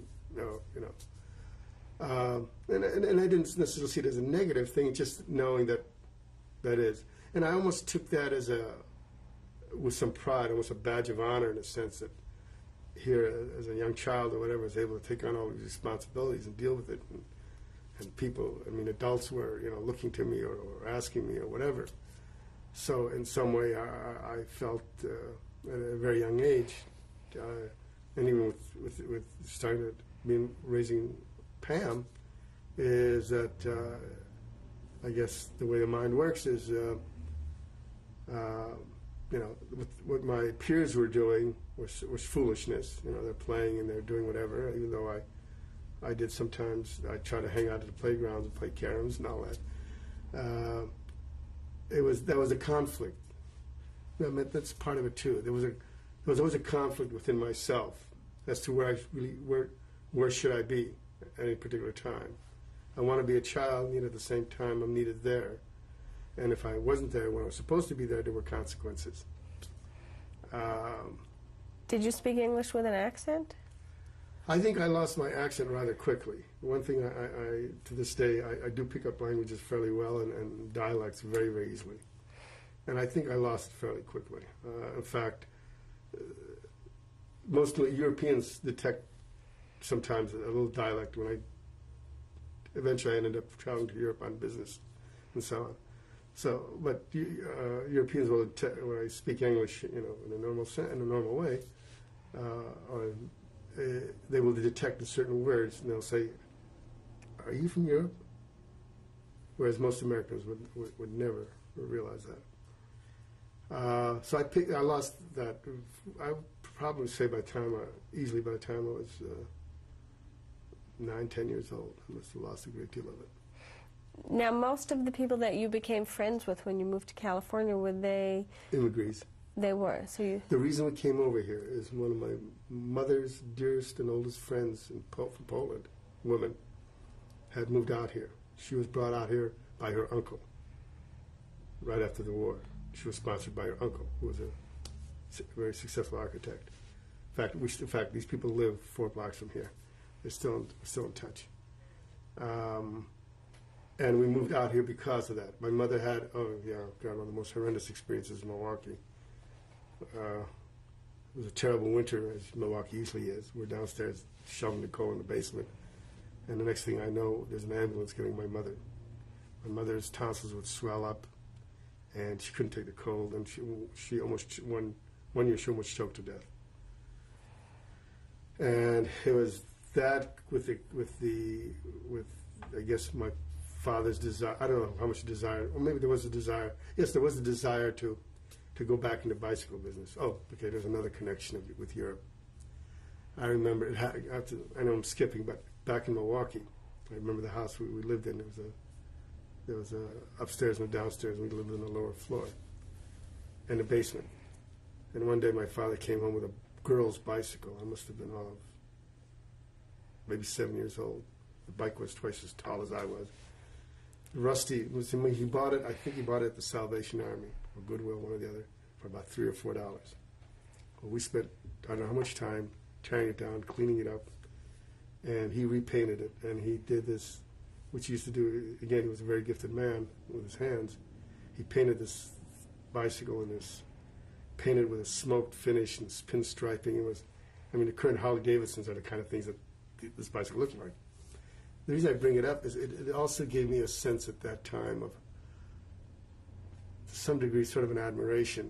S3: and I didn't necessarily see it as a negative thing, just knowing that is. And I almost took that with some pride, almost a badge of honor in a sense that here, as a young child or whatever, I was able to take on all these responsibilities and deal with it. And people, adults were, looking to me or asking me or whatever. So in some way, I felt at a very young age, and even with starting to raising Pam, is that I guess the way the mind works is, what my peers were doing was foolishness. They're playing and they're doing whatever. Even though I did sometimes, I try to hang out at the playgrounds and play caroms and all that. That was a conflict. That's part of it too. There was always a conflict within myself as to where should I be at any particular time. I want to be a child, yet at the same time I'm needed there. And if I wasn't there when I was supposed to be there, there were consequences.
S2: Did you speak English with an accent?
S3: I think I lost my accent rather quickly. One thing I to this day, I do pick up languages fairly well and dialects very, very easily. And I think I lost it fairly quickly. In fact, most Europeans detect sometimes a little dialect when eventually I ended up traveling to Europe on business and so on. So, but Europeans will detect when I speak English, in a normal way, they will detect certain words, and they'll say, "Are you from Europe?" Whereas most Americans would never realize that. So I lost that. I would probably say easily by the time I was 9, 10 years old, I must have lost a great deal of it.
S2: Now, most of the people that you became friends with when you moved to California, were they...
S3: Immigrants.
S2: They were, so you...
S3: The reason we came over here is one of my mother's dearest and oldest friends from Poland, woman, had moved out here. She was brought out here by her uncle right after the war. She was sponsored by her uncle, who was a very successful architect. In fact, these people live 4 blocks from here. We're still in touch. And we moved out here because of that. My mother had, one of the most horrendous experiences in Milwaukee. It was a terrible winter, as Milwaukee usually is. We're downstairs shoveling the coal in the basement. And the next thing I know, there's an ambulance getting my mother. My mother's tonsils would swell up, and she couldn't take the cold, and she almost, one year she almost choked to death. And it was that with I guess my father's desire. I don't know how much desire, or maybe there was a desire. Yes, there was a desire to go back into bicycle business. Oh, okay, there's another connection with Europe. I remember I know I'm skipping, but back in Milwaukee, I remember the house we lived in. There was a upstairs and a downstairs, and we lived on the lower floor, and a basement. And one day my father came home with a girl's bicycle. I must have been maybe 7 years old. The bike was twice as tall as I was. Rusty, he bought it, I think he bought it at the Salvation Army, or Goodwill, one or the other, for about $3 or $4. Well, we spent, I don't know how much time tearing it down, cleaning it up, and he repainted it, and he did this which he used to do, again, he was a very gifted man with his hands. He painted this bicycle and this painted with a smoked finish and pinstriping. It was, I mean, the current Harley Davidsons are the kind of things that this bicycle looked like. The reason I bring it up is it also gave me a sense at that time of, to some degree, sort of an admiration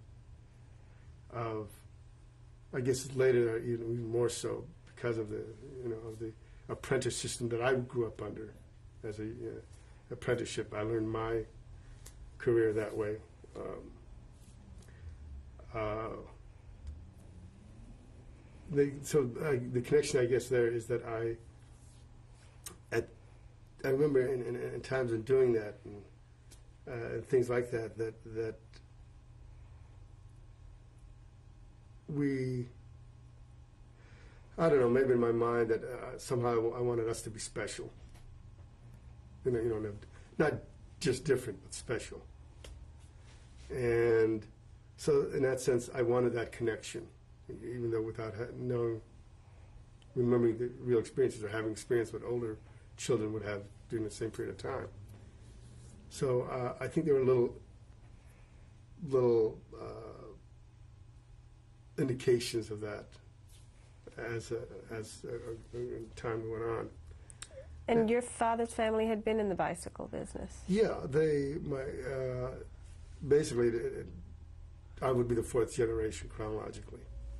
S3: of, I guess later even more so because of the, of the apprentice system that I grew up under as a apprenticeship. I learned my career that way. The connection, I guess, there is that I remember in times in doing that and things like that we, I don't know, maybe in my mind that somehow I wanted us to be special. Not just different, but special. And so in that sense, I wanted that connection, even though without remembering the real experiences or having experienced what older children would have during the same period of time. So I think there were little indications of that as time went on.
S2: And your father's family had been in the bicycle business? Yeah,
S3: basically, I would be the fourth generation chronologically.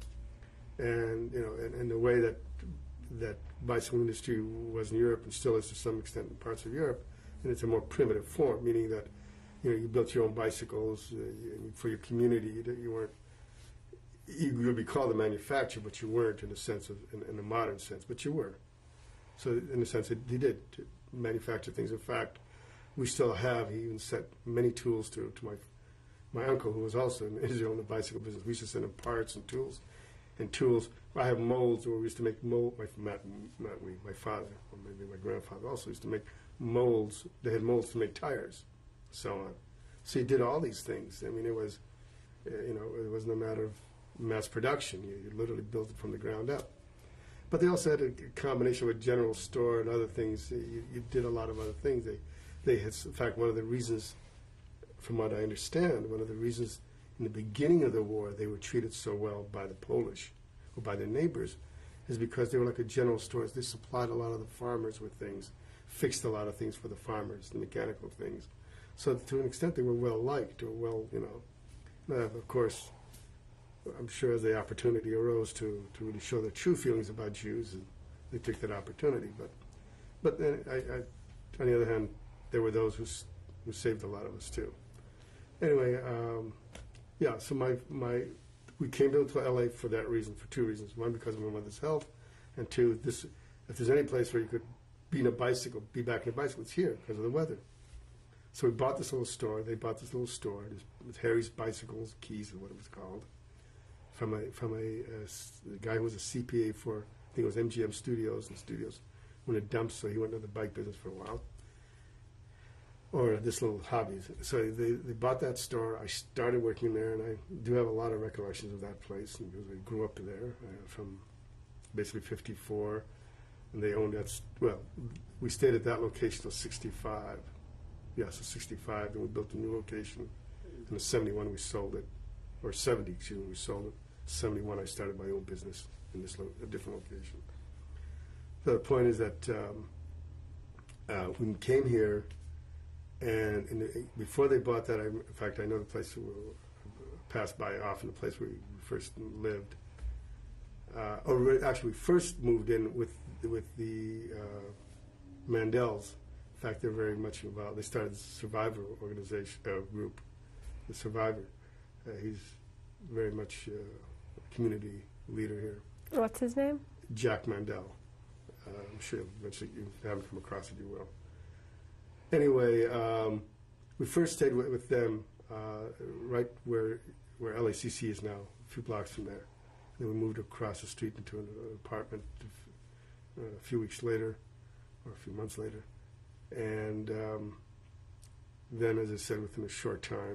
S3: And, in the way that bicycle industry was in Europe and still is to some extent in parts of Europe, and it's a more primitive form, meaning that, you built your own bicycles for your community. You weren't, you would be called a manufacturer, but you weren't in the sense of, in the modern sense, but you were. So in the sense that he did manufacture things. In fact, we still have, he even sent many tools to my uncle, who was also in Israel in the bicycle business. We used to send him parts and tools. I have molds where we used to make molds, my father, or maybe my grandfather also used to make molds. They had molds to make tires, so on. So he did all these things. I mean, it was, it wasn't a matter of mass production. You literally built it from the ground up. But they also had a combination with general store and other things. You did a lot of other things. They had, in fact, one of the reasons, from what I understand, one of the reasons in the beginning of the war they were treated so well by the Polish or by their neighbors is because they were like a general store. They supplied a lot of the farmers with things, fixed a lot of things for the farmers, the mechanical things. So to an extent they were well liked, or well, of course, I'm sure as the opportunity arose to really show their true feelings about Jews, and they took that opportunity. But then, on the other hand, there were those who saved a lot of us too. Anyway, so we came to LA for that reason, for two reasons. One, because of my mother's health, and two, if there's any place where you could be back in a bicycle, it's here because of the weather. So we bought this little store. They bought this little store. It was Harry's Bicycles, Keys, or what it was called, from a guy who was a CPA for, I think it was MGM Studios, and Studios went a dump, so he went into the bike business for a while, or this little hobby. So they bought that store. I started working there, and I do have a lot of recollections of that place, because I grew up there from basically 54, and they owned that. Well, we stayed at that location till 65. Yeah, so 65, then we built a new location. In the 71, we sold it, or 70, excuse me, we sold it. 71, I started my own business in a different location. So the point is that when we came here, and before they bought that, in fact, I know the place we passed by often, the place where we first lived. Actually, we first moved in with the Mandels. In fact, they're very much involved. They started the Survivor organization group, the Survivor. He's very much a community leader here.
S2: What's his name?
S3: Jack Mandel. I'm sure eventually you haven't come across it, you will. Anyway, we first stayed with them right where LACC is now, a few blocks from there. Then we moved across the street into an apartment a few weeks later, or a few months later. And then, as I said, within a short time,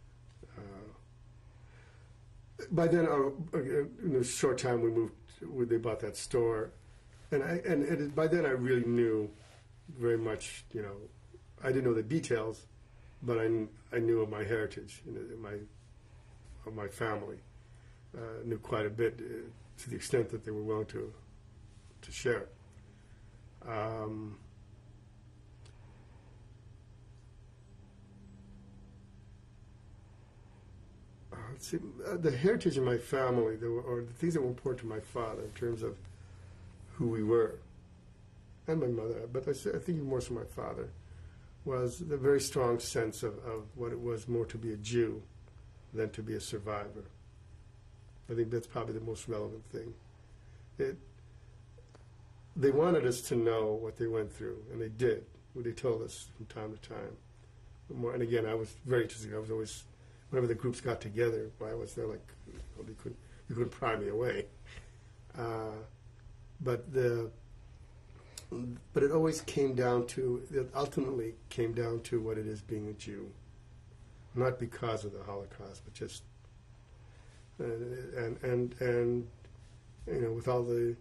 S3: by then, in a short time, we moved. They bought that store, and by then I really knew very much, you know, I didn't know the details, but I knew of my heritage, you know, of my family. Knew quite a bit to the extent that they were willing to share it. Let's see, the heritage of my family, or the things that were important to my father in terms of who we were, and my mother, but I think more so my father, was the very strong sense of what it was more to be a Jew than to be a survivor. I think that's probably the most relevant thing. They wanted us to know what they went through, and they did. They told us from time to time. And again, I was very interested. I was always, whenever the groups got together, I was there like, you couldn't pry me away. But it always came down to, it ultimately came down to what it is being a Jew. Not because of the Holocaust, but just, and you know, with all the,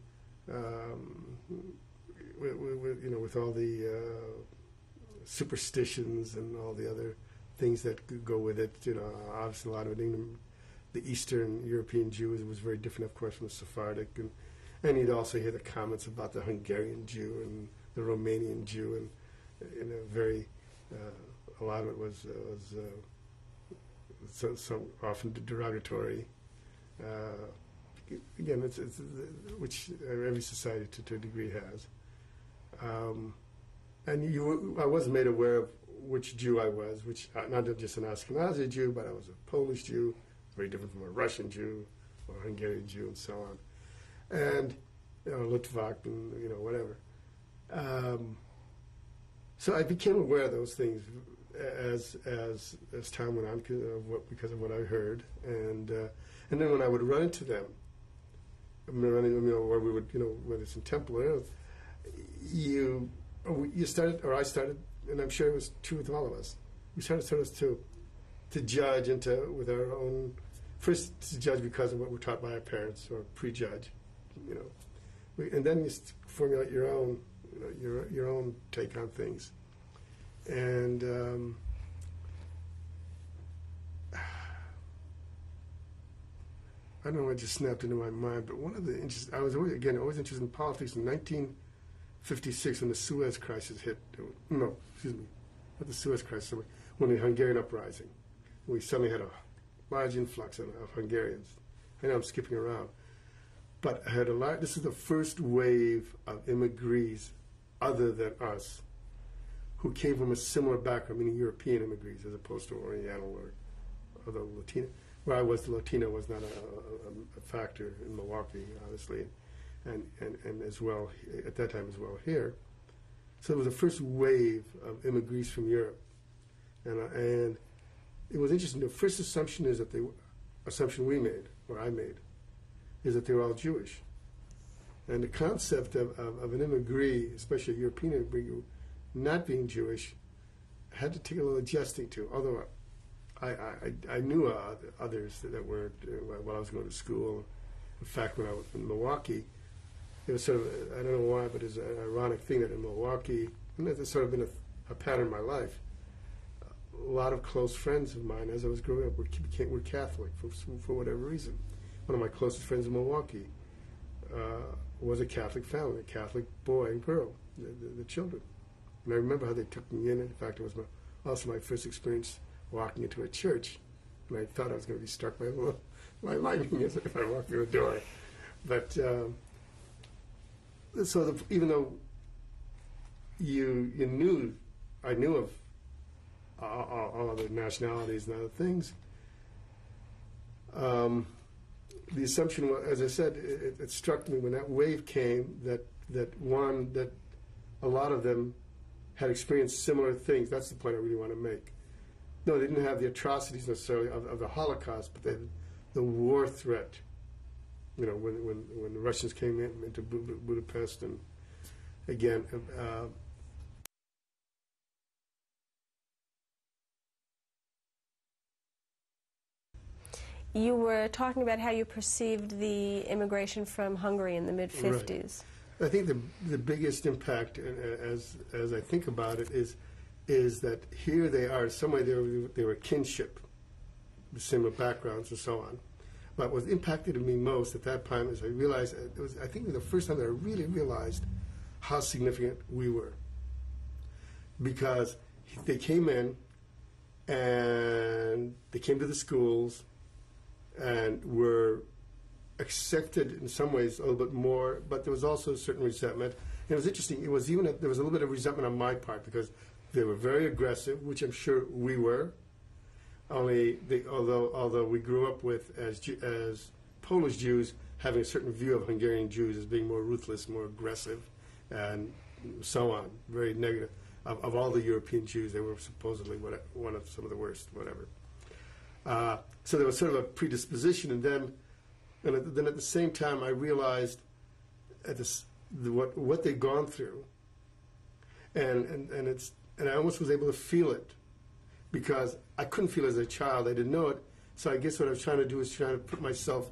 S3: with all the superstitions and all the other things that go with it, you know, obviously a lot of it, the Eastern European Jew was very different, of course, from the Sephardic, and you'd also hear the comments about the Hungarian Jew and the Romanian Jew, and you know, a lot of it was so often derogatory. Again, it's which every society to a degree has. And I wasn't made aware of which Jew I was, which not just an Ashkenazi Jew, but I was a Polish Jew, very different from a Russian Jew or a Hungarian Jew, and so on, and you know, Litvak, and you know, whatever. So I became aware of those things as time went on because of what I heard, and then when I would run into them, where we would, you know, whether it's in Temple or you started, or I started, and I'm sure it was true with all of us. We started sort of to judge and with our own, first to judge because of what we're taught by our parents, or prejudge, you know, and then you formulate your own, you know, your own take on things, and I don't know what just snapped into my mind, but one of the interesting, I was always interested in politics. In 1956, when the Suez Crisis hit, no, excuse me, not the Suez Crisis, when the Hungarian uprising, we suddenly had a large influx of Hungarians. I know I'm skipping around, but I had this is the first wave of immigrants other than us who came from a similar background, meaning European immigrants as opposed to Oriental or the Latino. Where I was, the Latino was not a factor in Milwaukee, obviously, and as well, at that time as well here. So it was the first wave of immigrants from Europe. And it was interesting. The first assumption is that assumption we made, or I made, is that they were all Jewish. And the concept of an immigrant, especially a European immigrant, not being Jewish, had to take a little adjusting to, although I knew others that were, while I was going to school. In fact, when I was in Milwaukee, it was sort of, I don't know why, but it's an ironic thing that in Milwaukee, and it's sort of been a pattern in my life, a lot of close friends of mine as I was growing up were Catholic for whatever reason. One of my closest friends in Milwaukee was a Catholic family, a Catholic boy and girl, the children. And I remember how they took me in. In fact, it was also my first experience walking into a church, and I thought I was going to be struck by lightning if I walked through a door. But even though I knew of all other nationalities and other things, the assumption was, as I said, it struck me when that wave came that a lot of them had experienced similar things. That's the point I really want to make. No, they didn't have the atrocities necessarily of the Holocaust, but the war threat. You know, when the Russians came into Budapest, and again,
S2: you were talking about how you perceived the immigration from Hungary in the mid-50s.
S3: I think the biggest impact, as I think about it, is that here they are. In some way, they were kinship, similar backgrounds and so on. But what impacted me most at that time is I realized I think the first time that I really realized how significant we were, because they came in and they came to the schools and were accepted in some ways a little bit more, but there was also a certain resentment. And it was interesting. It was even there was a little bit of resentment on my part because they were very aggressive, which I'm sure we were. Although we grew up with as Polish Jews having a certain view of Hungarian Jews as being more ruthless, more aggressive, and so on, very negative. Of all the European Jews, they were supposedly one of some of the worst, whatever. So there was sort of a predisposition, and then at the same time, I realized what they'd gone through, and I almost was able to feel it, because I couldn't feel it as a child. I didn't know it. So I guess what I was trying to do is trying to put myself,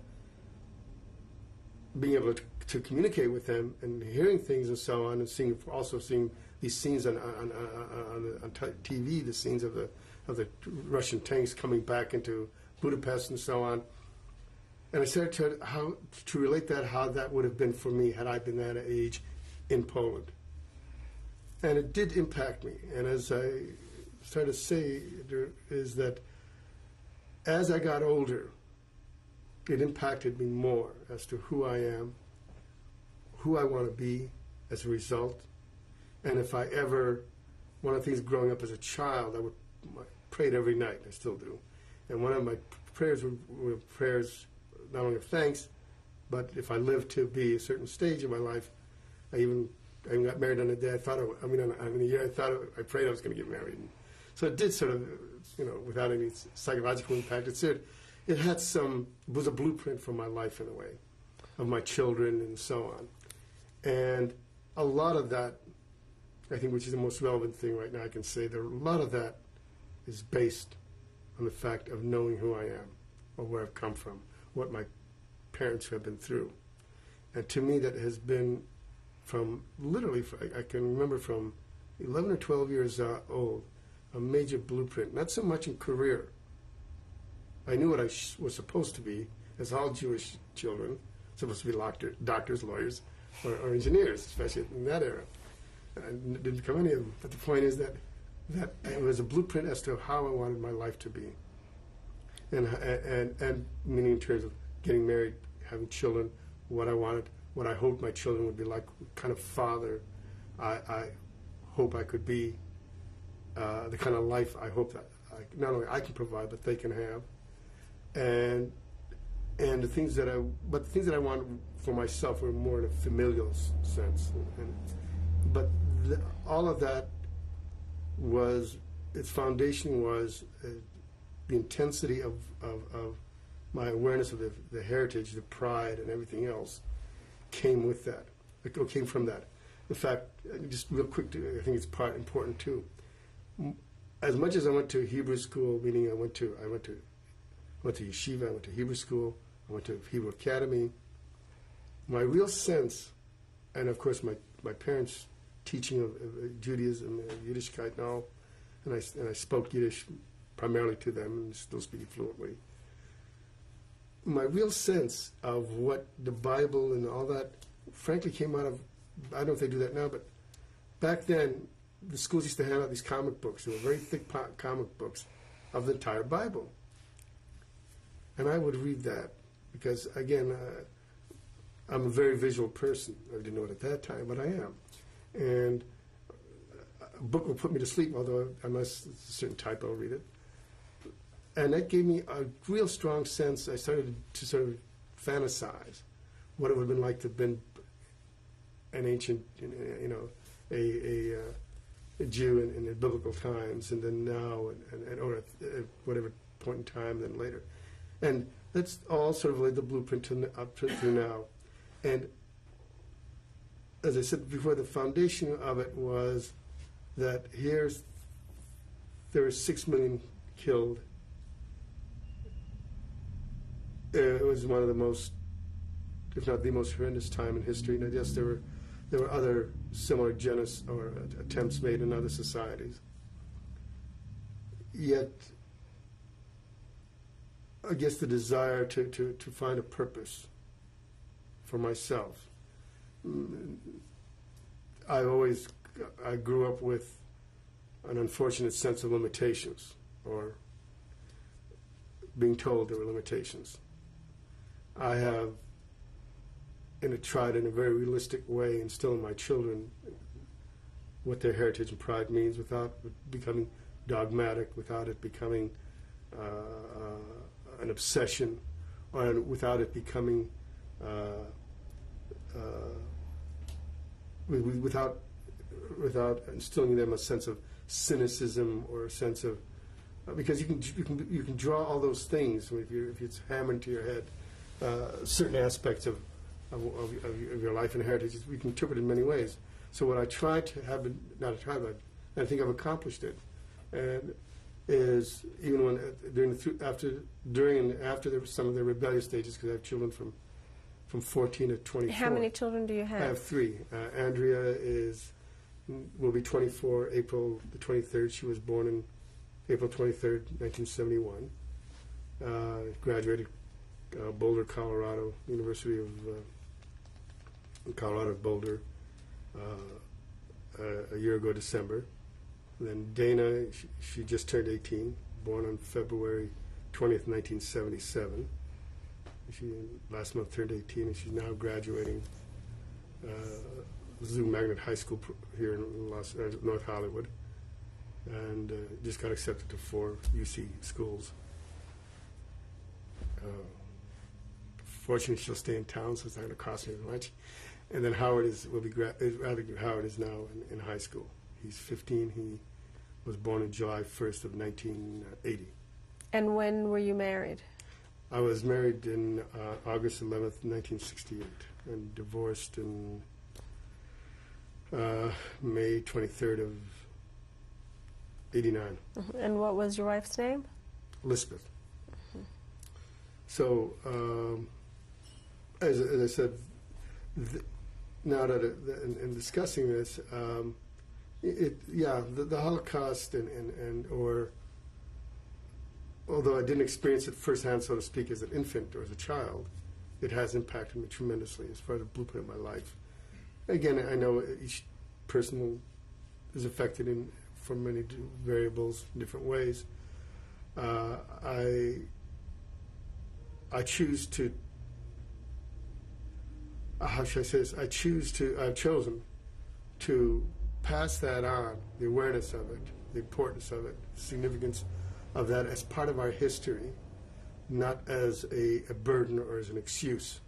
S3: being able to communicate with them and hearing things and so on, and seeing these scenes on TV, the scenes of the Russian tanks coming back into Budapest and so on. And I started to relate that, how that would have been for me had I been that age in Poland. And it did impact me. And as I started to say, is that as I got older, it impacted me more as to who I am, who I want to be as a result. And if I ever, one of the things growing up as a child, I prayed every night, I still do. And one of my prayers were prayers not only of thanks, but if I lived to be a certain stage in my life, I even got married on a day I thought, in a year I prayed I was going to get married. And so it did sort of, without any psychological impact, it had was a blueprint for my life in a way, of my children and so on. And a lot of that, I think, which is the most relevant thing right now I can say, that a lot of that is based on the fact of knowing who I am, or where I've come from, what my parents have been through. And to me, that has been from literally, I can remember from 11 or 12 years old, a major blueprint. Not so much in career. I knew what I was supposed to be, as all Jewish children, supposed to be doctors, lawyers, or engineers, especially in that era. I didn't become any of them. But the point is that it was a blueprint as to how I wanted my life to be. And meaning in terms of getting married, having children, what I wanted, what I hoped my children would be like, what kind of father I hope I could be, the kind of life I hope that not only I can provide, but they can have. And the things that I want for myself were more in a familial sense. But all of that its foundation was the intensity of my awareness of the heritage, the pride, and everything else came with that. It came from that. In fact, just real quick, I think it's important too. As much as I went to Hebrew school, meaning I went to yeshiva, I went to Hebrew school, I went to Hebrew Academy, my real sense, and of course my parents' teaching of Judaism, Yiddishkeit and all, and I spoke Yiddish primarily to them and still speak it fluently. My real sense of what the Bible and all that, frankly, came out of, I don't know if they do that now, but back then, the schools used to hand out these comic books. They were very thick comic books of the entire Bible. And I would read that because, again, I'm a very visual person. I didn't know it at that time, but I am. And a book will put me to sleep, although unless it's a certain type, I'll read it. And that gave me a real strong sense. I started to sort of fantasize what it would have been like to have been an ancient, a Jew in the biblical times, and then now, or at whatever point in time, then later. And that's all sort of like the blueprint up to now. And as I said before, the foundation of it was that there were 6 million killed. It was one of the most, if not the most horrendous time in history. And I guess there were there were other similar genocide or attempts made in other societies. Yet, I guess the desire to find a purpose for myself. I grew up with an unfortunate sense of limitations, or being told there were limitations. I have tried in a very realistic way instill in my children what their heritage and pride means without becoming dogmatic, without it becoming an obsession, or without it becoming without instilling in them a sense of cynicism or a sense of because you can draw all those things if it's hammered into your head, certain aspects of your life and heritage. We can interpret it in many ways. So what I try to have, I think I've accomplished it, and is even when during and after some of the rebellious stages, because I have children from 14 to 24.
S2: How many children do you have?
S3: I have 3. Andrea will be 24 April the 23rd. She was born in April 23rd, 1971. Graduated Boulder, Colorado, University of Colorado Boulder a year ago, December. And then Dana, she just turned 18, born on February 20th, 1977. She last month turned 18, and she's now graduating Zoo Magnet High School here in North Hollywood, and just got accepted to 4 UC schools. Fortunately, she'll stay in town, so it's not going to cost me as much. And then Howard Howard is now in high school. He's 15. He was born on July 1st of 1980.
S2: And when were you married?
S3: I was married in August 11th, 1968, and divorced in May 23rd of 89.
S2: And what was your wife's name?
S3: Elizabeth. So, as I said, now that in discussing this, the Holocaust or although I didn't experience it firsthand, so to speak, as an infant or as a child, it has impacted me tremendously as far as a blueprint of my life. Again, I know each person is affected from many variables in different ways. I choose to, how should I say this? I've chosen to pass that on, the awareness of it, the importance of it, the significance of that as part of our history, not as a burden or as an excuse.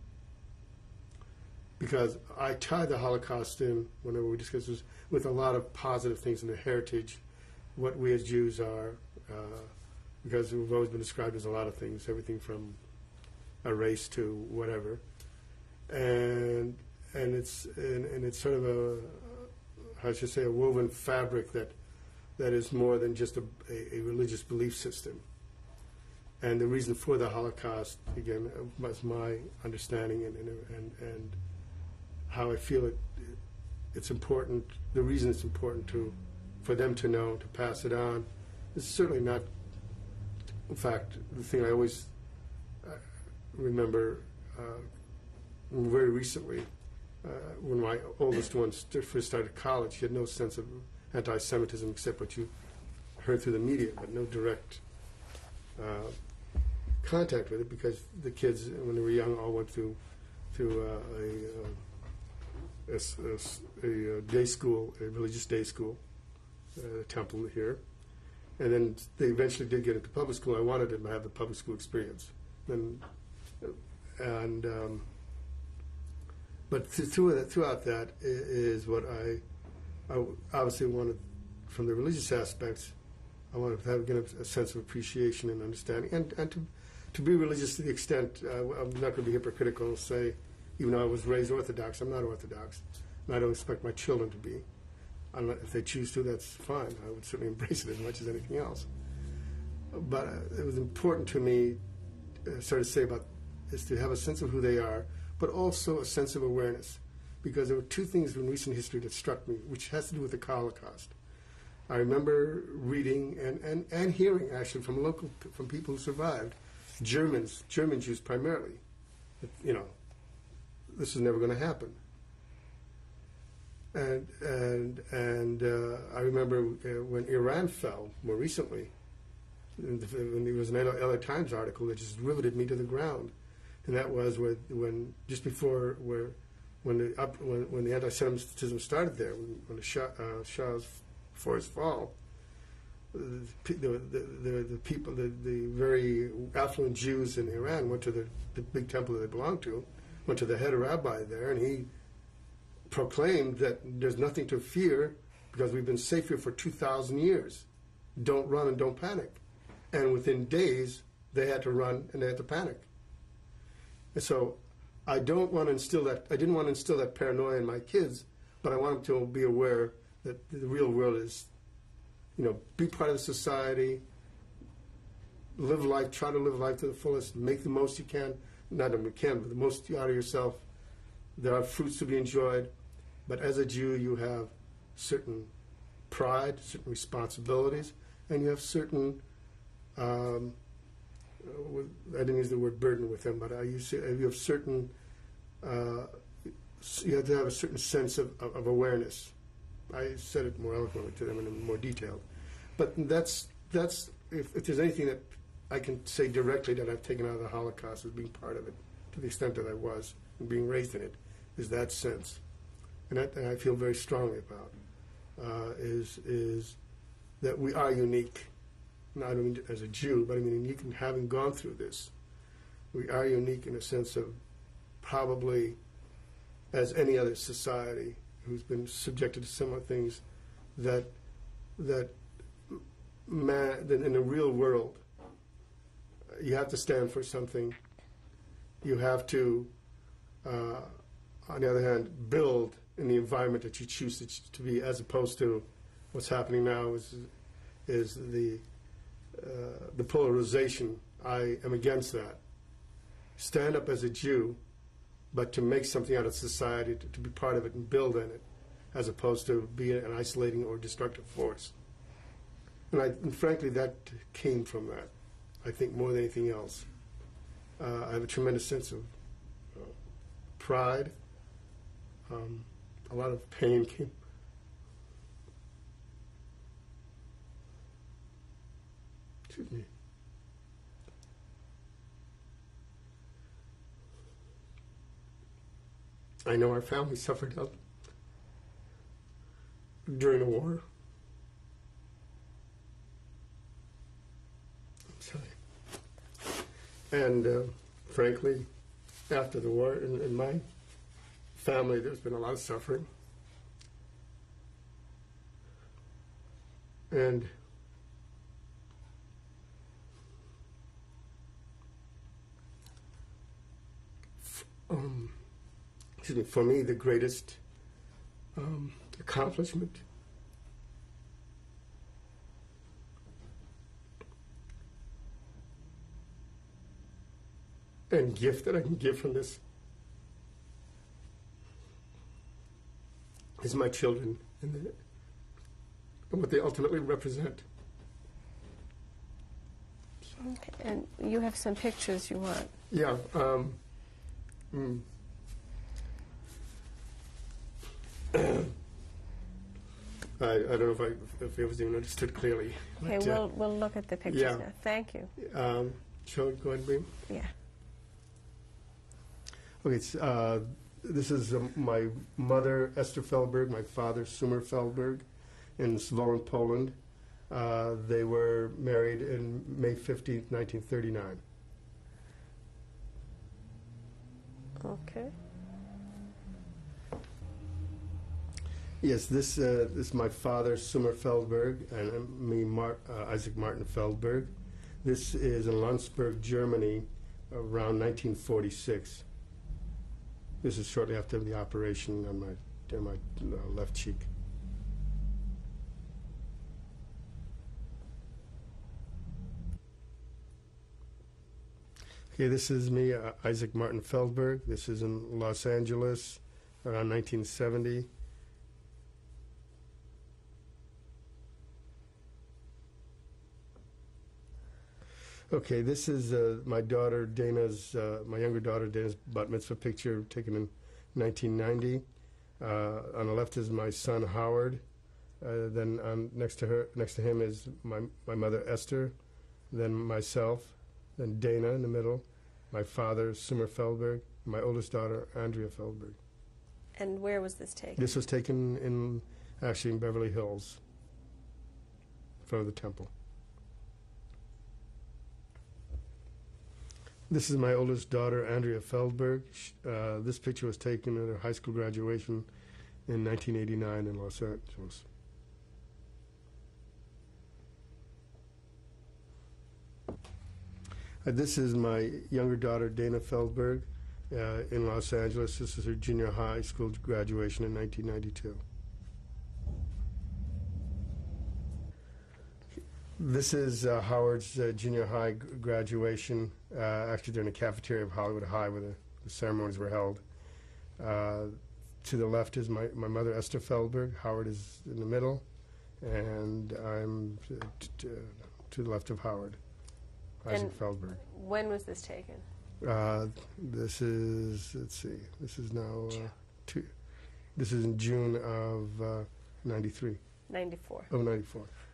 S3: Because I tie the Holocaust in, whenever we discuss this, with a lot of positive things in the heritage, what we as Jews are, because we've always been described as a lot of things, everything from a race to whatever, and it's sort of a, how should I say, a woven fabric that is more than just a religious belief system. And the reason for the Holocaust, again, was my understanding and how I feel it's important. The reason it's important for them to know, to pass it on, is certainly not. In fact, the thing I always remember very recently, when my oldest one first started college, he had no sense of anti-Semitism except what you heard through the media, but no direct contact with it, because the kids, when they were young, all went through a day school, a religious day school, a temple here, and then they eventually did get into public school. I wanted them to have the public school experience, but throughout that is what I obviously wanted from the religious aspects. I wanted to have a sense of appreciation and understanding, and to be religious to the extent, I'm not going to be hypocritical and say, even though I was raised Orthodox, I'm not Orthodox, and I don't expect my children to be. If they choose to, that's fine. I would certainly embrace it as much as anything else. But it was important to me, sort of say about, is to have a sense of who they are, but also a sense of awareness. because there were two things in recent history that struck me, which has to do with the Holocaust. I remember reading and hearing, actually, from people who survived, German Jews primarily, that, you know, this is never going to happen. And I remember when Iran fell more recently, when there was an LA Times article that just riveted me to the ground, and that was when just before when the anti-Semitism started there, when the Shah's forced fall, the people, the very affluent Jews in Iran went to the big temple that they belonged to, went to the head rabbi there, and he proclaimed that there's nothing to fear because we've been safe here for 2,000 years. Don't run and don't panic. And within days, they had to run and they had to panic. And so I didn't want to instill that paranoia in my kids, but I want them to be aware that the real world is, you know, be part of the society, live life, try to live life to the fullest, make the most you can, not that we can, but the most out of yourself. There are fruits to be enjoyed, but as a Jew, you have certain pride, certain responsibilities, and you have certain, I didn't use the word burden with them, but you have certain, you have to have a certain sense of awareness. I said it more eloquently to them and in more detail. But that's if there's anything that I can say directly that I've taken out of the Holocaust as being part of it, to the extent that I was, and being raised in it, is that sense. And that I feel very strongly about, is that we are unique. Not only as a Jew, but I mean unique in having gone through this. We are unique in a sense of probably as any other society who's been subjected to similar things, that in the real world, you have to stand for something. You have to, on the other hand, build in the environment that you choose to be, as opposed to what's happening now is the polarization. I am against that. Stand up as a Jew, but to make something out of society, to be part of it and build in it, as opposed to be an isolating or destructive force. And frankly, that came from that, I think, more than anything else. I have a tremendous sense of pride. A lot of pain came. Excuse me. I know our family suffered during the war. I'm sorry. And frankly, after the war, in my family, there's been a lot of suffering. And for me, the greatest accomplishment and gift that I can give from this is my children and what they ultimately represent.
S2: Okay, and you have some pictures you want.
S3: Yeah. I don't know if it was even understood clearly.
S2: Okay, we'll look at the pictures now. Thank you.
S3: Shall we go ahead and bring?
S2: Yeah.
S3: Okay, this is my mother, Esther Feldberg, my father, Sumer Feldberg, in Zwolle, Poland. They were married in May 15th, 1939.
S2: Okay.
S3: Yes, this is my father, Sumer Feldberg, and me, Isaac Martin Feldberg. This is in Landsberg, Germany, around 1946. This is shortly after the operation on my left cheek. Okay, this is me, Isaac Martin Feldberg. This is in Los Angeles, around 1970. Okay, this is my daughter Dana's, my younger daughter Dana's bat mitzvah picture taken in 1990. On the left is my son Howard. Then next to him is my mother Esther. Then myself. Then Dana in the middle. My father Sumer Feldberg. My oldest daughter Andrea Feldberg.
S2: And where was this taken?
S3: This was taken actually in Beverly Hills, in front of the temple. This is my oldest daughter, Andrea Feldberg. This picture was taken at her high school graduation in 1989 in Los Angeles. This is my younger daughter, Dana Feldberg, in Los Angeles. This is her junior high school graduation in 1992. This is Howard's junior high graduation, actually during the cafeteria of Hollywood High where the ceremonies were held. To the left is my mother, Esther Feldberg. Howard is in the middle, and I'm to the left of Howard, Isaac Feldberg.
S2: When was this taken?
S3: This is, let's see, this is now, this is in June of 93.
S2: 94.
S3: Oh, 94.